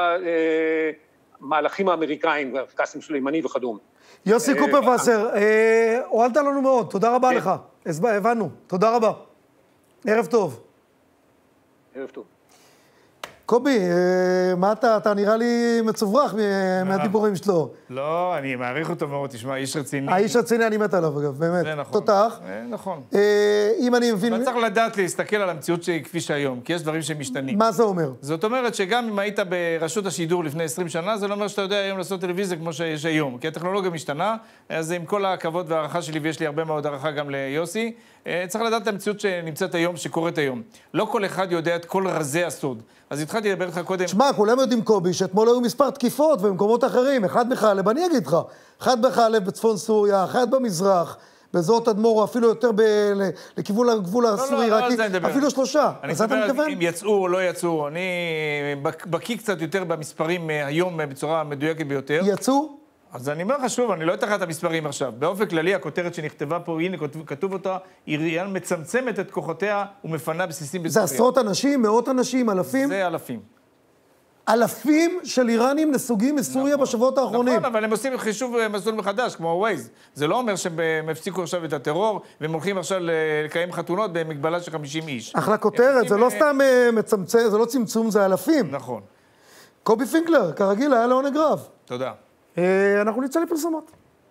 המהלכים האמריקאים, קאסם סולימני וכדומה. יוסי קופר וסר, הועלת לנו מאוד, תודה רבה לך. הבנו, תודה רבה. ערב טוב. ערב טוב. קובי, מה אתה, אתה נראה לי מצוברח מהדיבורים שלו. לא, אני מעריך אותו מאוד, תשמע, איש רציני. האיש רציני, אני מת עליו, אגב, באמת. זה נכון. תותח. נכון. אם אני מבין... אבל צריך לדעת להסתכל על המציאות כפי שהיום, כי יש דברים שמשתנים. מה זה אומר? זאת אומרת שגם אם היית ברשות השידור לפני עשרים שנה, זה לא אומר שאתה יודע היום לעשות טלוויזיה כמו שיש היום, כי הטכנולוגיה משתנה, אז עם כל הכבוד והערכה שלי, ויש לי הרבה מאוד הערכה גם ליוסי, צריך לדעת את המציאות שנמצאת היום, שקורית היום. לא כל אחד יודע את כל רזי הסוד. אז התחלתי לדבר לך קודם... שמע, כולם יודעים, קובי, שאתמול היו מספר תקיפות במקומות אחרים, אחד בחלב, אני אגיד לך, אחד בחלב בצפון סוריה, אחד במזרח, באזור תדמור, אפילו יותר ב... לכיוון הגבול הסורי, לא, רק... לא, אפילו שלושה. אז אתה מתכוון? אם יצאו או לא יצאו, אני בקיא קצת יותר במספרים היום בצורה מדויקת ביותר. יצאו? אז אני אומר לך שוב, אני לא אתן לך את המספרים עכשיו. באופן כללי, הכותרת שנכתבה פה, הנה, כתוב אותה, איראן מצמצמת את כוחותיה ומפנה בסיסים בסוריה. זה עשרות אנשים, מאות אנשים, אלפים? זה אלפים. אלפים של איראנים נסוגים מסוריה נכון, בשבועות האחרונים. נכון, אבל הם עושים חישוב מסלול מחדש, כמו ווייז. זה לא אומר שהם הפסיקו עכשיו את הטרור, והם הולכים עכשיו לקיים חתונות במגבלה של חמישים איש. אחלה כותרת, זה לא סתם מצמצם, זה לא צמצום, זה אלפים. נכון. קובי פינקלר, כרגיל, היה לעונג רב. תודה. אנחנו נצא לפרסומות.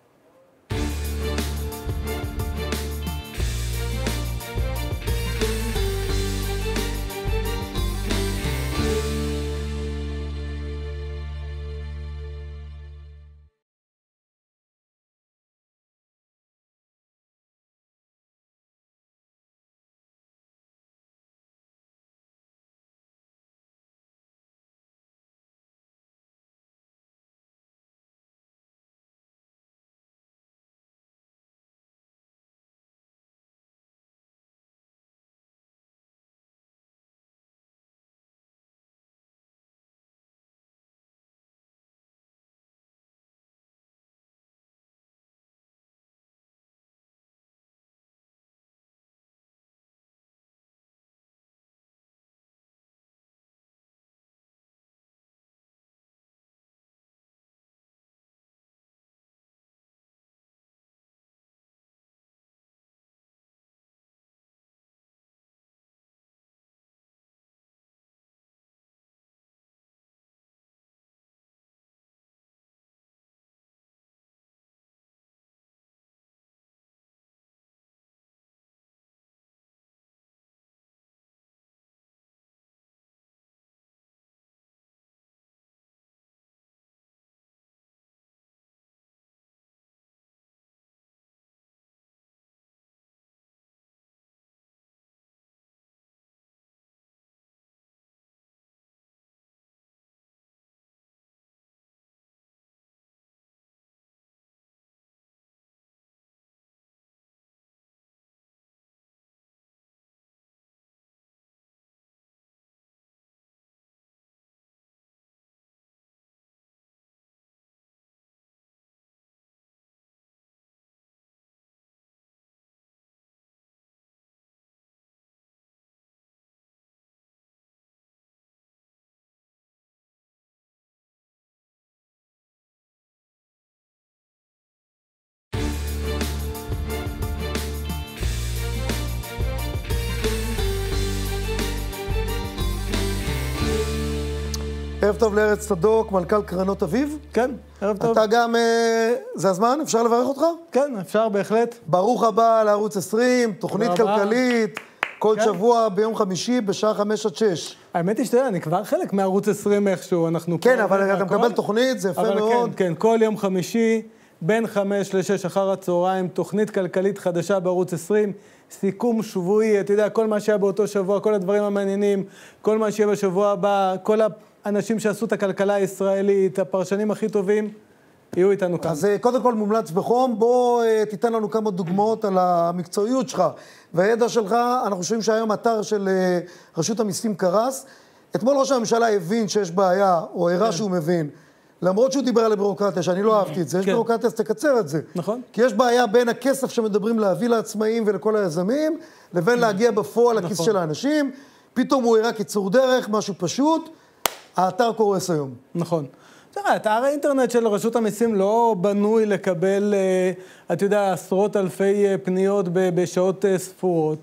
ערב טוב לארץ צדוק, מנכ"ל קרנות אביב. כן, ערב טוב. אתה גם, זה הזמן? אפשר לברך אותך? כן, אפשר בהחלט. ברוך הבא לערוץ עשרים, תוכנית כלכלית, כל שבוע ביום חמישי בשעה חמש עד שש. האמת היא שאתה, אני כבר חלק מערוץ עשרים איכשהו, אנחנו... כן, אבל אתה מקבל תוכנית, זה יפה מאוד. אבל כן, כן, כל יום חמישי, בין חמש לשש אחר הצהריים, תוכנית כלכלית חדשה בערוץ עשרים, סיכום שבועי, אתה יודע, כל מה שהיה באותו שבוע, כל הדברים המעניינים, כל מה שיהיה בשבוע הבא, כל האנשים שעשו את הכלכלה הישראלית, הפרשנים הכי טובים, יהיו איתנו כאן. אז קודם כל מומלץ בחום, בוא תיתן לנו כמה דוגמאות על המקצועיות שלך והידע שלך. אנחנו חושבים שהיום אתר של רשות המיסים קרס. אתמול ראש הממשלה הבין שיש בעיה, או הראה שהוא מבין, למרות שהוא דיבר על הבירוקרטיה, שאני לא אהבתי את זה, יש בירוקרטיה, אז תקצר את זה. נכון. כי יש בעיה בין הכסף שמדברים להביא לעצמאים ולכל היזמים, לבין להגיע בפועל לכיס של האנשים. פתאום הוא הראה קיצור דרך, משהו פשוט, האתר קורס היום. נכון. תראה, אתר האינטרנט של רשות המיסים לא בנוי לקבל, אתה יודע, עשרות אלפי פניות בשעות ספורות.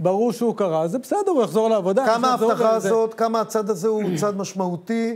ברור שהוא קרה, זה בסדר, הוא יחזור לעבודה. כמה ההבטחה הזאת, כמה הצד הזה הוא צד משמעותי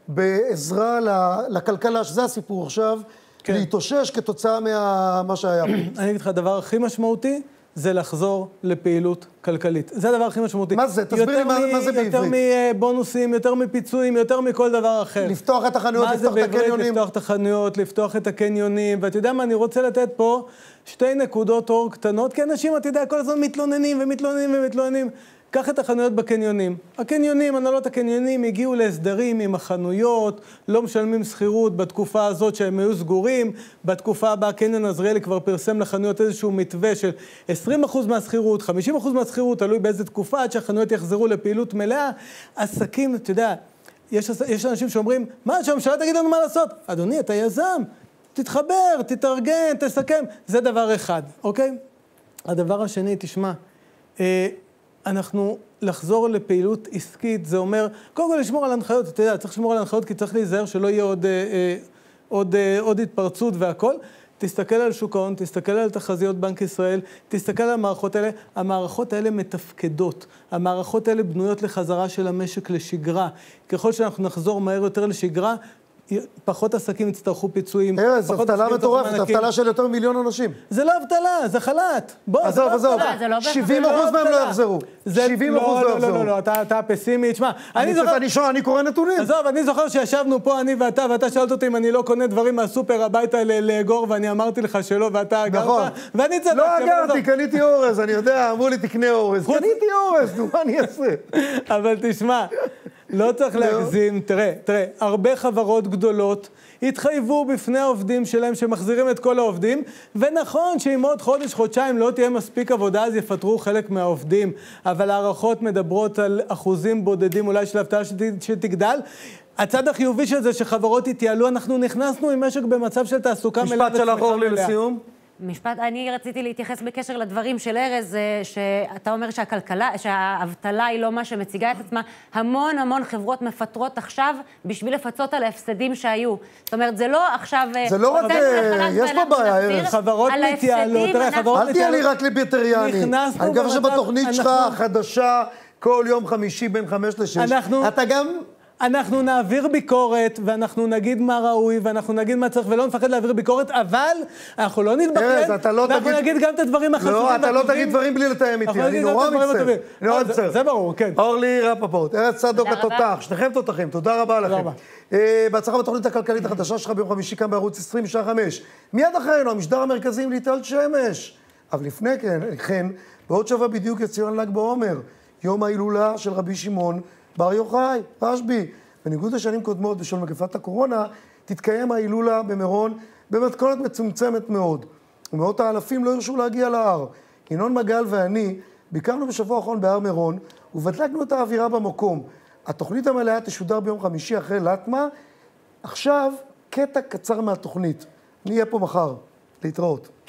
בעזרה לכלכלה, שזה הסיפור עכשיו, להתאושש כתוצאה ממה שהיה. אני אגיד לך, הדבר הכי משמעותי זה לחזור לפעילות כלכלית. זה הדבר הכי משמעותי. מה זה? תסביר לי מה זה בעברית. יותר מבונוסים, יותר מפיצויים, יותר מכל דבר אחר. לפתוח את החנויות, לפתוח את הקניונים. לפתוח את החנויות, לפתוח את הקניונים, ואתה יודע מה, אני רוצה לתת פה שתי נקודות אור קטנות, כי אנשים, אתה יודע, כל הזמן מתלוננים ומתלוננים ומתלוננים. קח את החנויות בקניונים. הקניונים, הנהלות הקניונים, הגיעו להסדרים עם החנויות, לא משלמים שכירות בתקופה הזאת שהם היו סגורים. בתקופה הבאה, קניון עזריאלי כבר פרסם לחנויות איזשהו מתווה של עשרים אחוז מהשכירות, חמישים אחוז מהשכירות, תלוי באיזה תקופה, עד שהחנויות יחזרו לפעילות מלאה. עסקים, אתה יודע, יש, יש אנשים שאומרים, מה, שהממשלה תגיד לנו מה לעשות? אדוני, אתה יזם, תתחבר, תתארגן, תסכם. זה דבר אחד, אוקיי? הדבר השני, תשמע, אה, אנחנו לחזור לפעילות עסקית, זה אומר, קודם כל לשמור על הנחיות, אתה יודע, צריך לשמור על הנחיות כי צריך להיזהר שלא יהיה עוד, אה, עוד, אה, עוד התפרצות והכל. תסתכל על שוק ההון, תסתכל על תחזיות בנק ישראל, תסתכל על המערכות האלה, המערכות האלה מתפקדות, המערכות האלה בנויות לחזרה של המשק לשגרה. ככל שאנחנו נחזור מהר יותר לשגרה, פחות עסקים יצטרכו פיצויים. ארז, אבטלה מטורפת, אבטלה של יותר מיליון אנשים. זה לא אבטלה, זה חל"ת. בוא, עזוב, עזוב, שבעים אחוז מהם לא יחזרו. שבעים אחוז לא יחזרו. לא, לא, לא, אתה פסימי, תשמע. אני קורא נתונים. עזוב, אני זוכר שישבנו פה, אני ואתה, ואתה שאלת אותי אם אני לא קונה דברים מהסופר הביתה לאגור, ואני אמרתי לך שלא, ואתה אגרת, ואני צדקתי. לא אגרתי, קניתי אורז, אני יודע, אמרו לי תקנה אורז. קניתי אורז, נו, מה אני אעשה? אבל תשמע, לא צריך להגזים, תראה, תראה, הרבה חברות גדולות התחייבו בפני העובדים שלהם שמחזירים את כל העובדים, ונכון שאם עוד חודש, חודשיים לא תהיה מספיק עבודה, אז יפטרו חלק מהעובדים, אבל הערכות מדברות על אחוזים בודדים אולי של אבטלה שתגדל. הצד החיובי של זה שחברות התייעלו, אנחנו נכנסנו עם משק במצב של תעסוקה מלאה. משפט שלך אורלי לסיום. משפט, אני רציתי להתייחס בקשר לדברים של ארז, שאתה אומר שהכלכלה, שהאבטלה היא לא מה שמציגה את עצמה. המון המון חברות מפטרות עכשיו בשביל לפצות על ההפסדים שהיו. זאת אומרת, זה לא עכשיו... זה לא רק... יש פה בעיה, ארז. חברות מתייעלות, תראה, חברות מתייעלות. אל תהיה לי רק ליברטריאני. אני מקווה שבתוכנית שלך החדשה, כל יום חמישי בין חמש לשש, אתה גם... אנחנו נעביר ביקורת, ואנחנו נגיד מה ראוי, ואנחנו נגיד מה צריך, ולא נפחד להעביר ביקורת, אבל אנחנו לא נתבחן, ואנחנו נגיד גם את הדברים החשובים. לא, אתה לא תגיד דברים בלי לתאם איתי, אני נורא מצטער. זה ברור, כן. אורלי רפפורט, ארז צדוק התותח, שניכם תותחים, תודה רבה לכם. בהצלחה בתוכנית הכלכלית החדשה שלך ביום חמישי כאן בערוץ עשרים, שעה חמש. מיד אחרינו, המשדר המרכזי עם ליטל שמש. אבל לפני כן, בעוד שבוע בדיוק יצוין ל"ג בעומר, יום ההילולה של רבי שמעון בר יוחאי, רשב"י. בניגוד לשנים קודמות בשל מגפת הקורונה, תתקיים ההילולה במירון במתכונת מצומצמת מאוד. ומאות האלפים לא הרשו להגיע להר. ינון מגל ואני ביקרנו בשבוע האחרון בהר מירון, ובדקנו את האווירה במקום. התוכנית המלאה תשודר ביום חמישי אחרי לטמה. עכשיו, קטע קצר מהתוכנית. אני אהיה פה מחר. להתראות.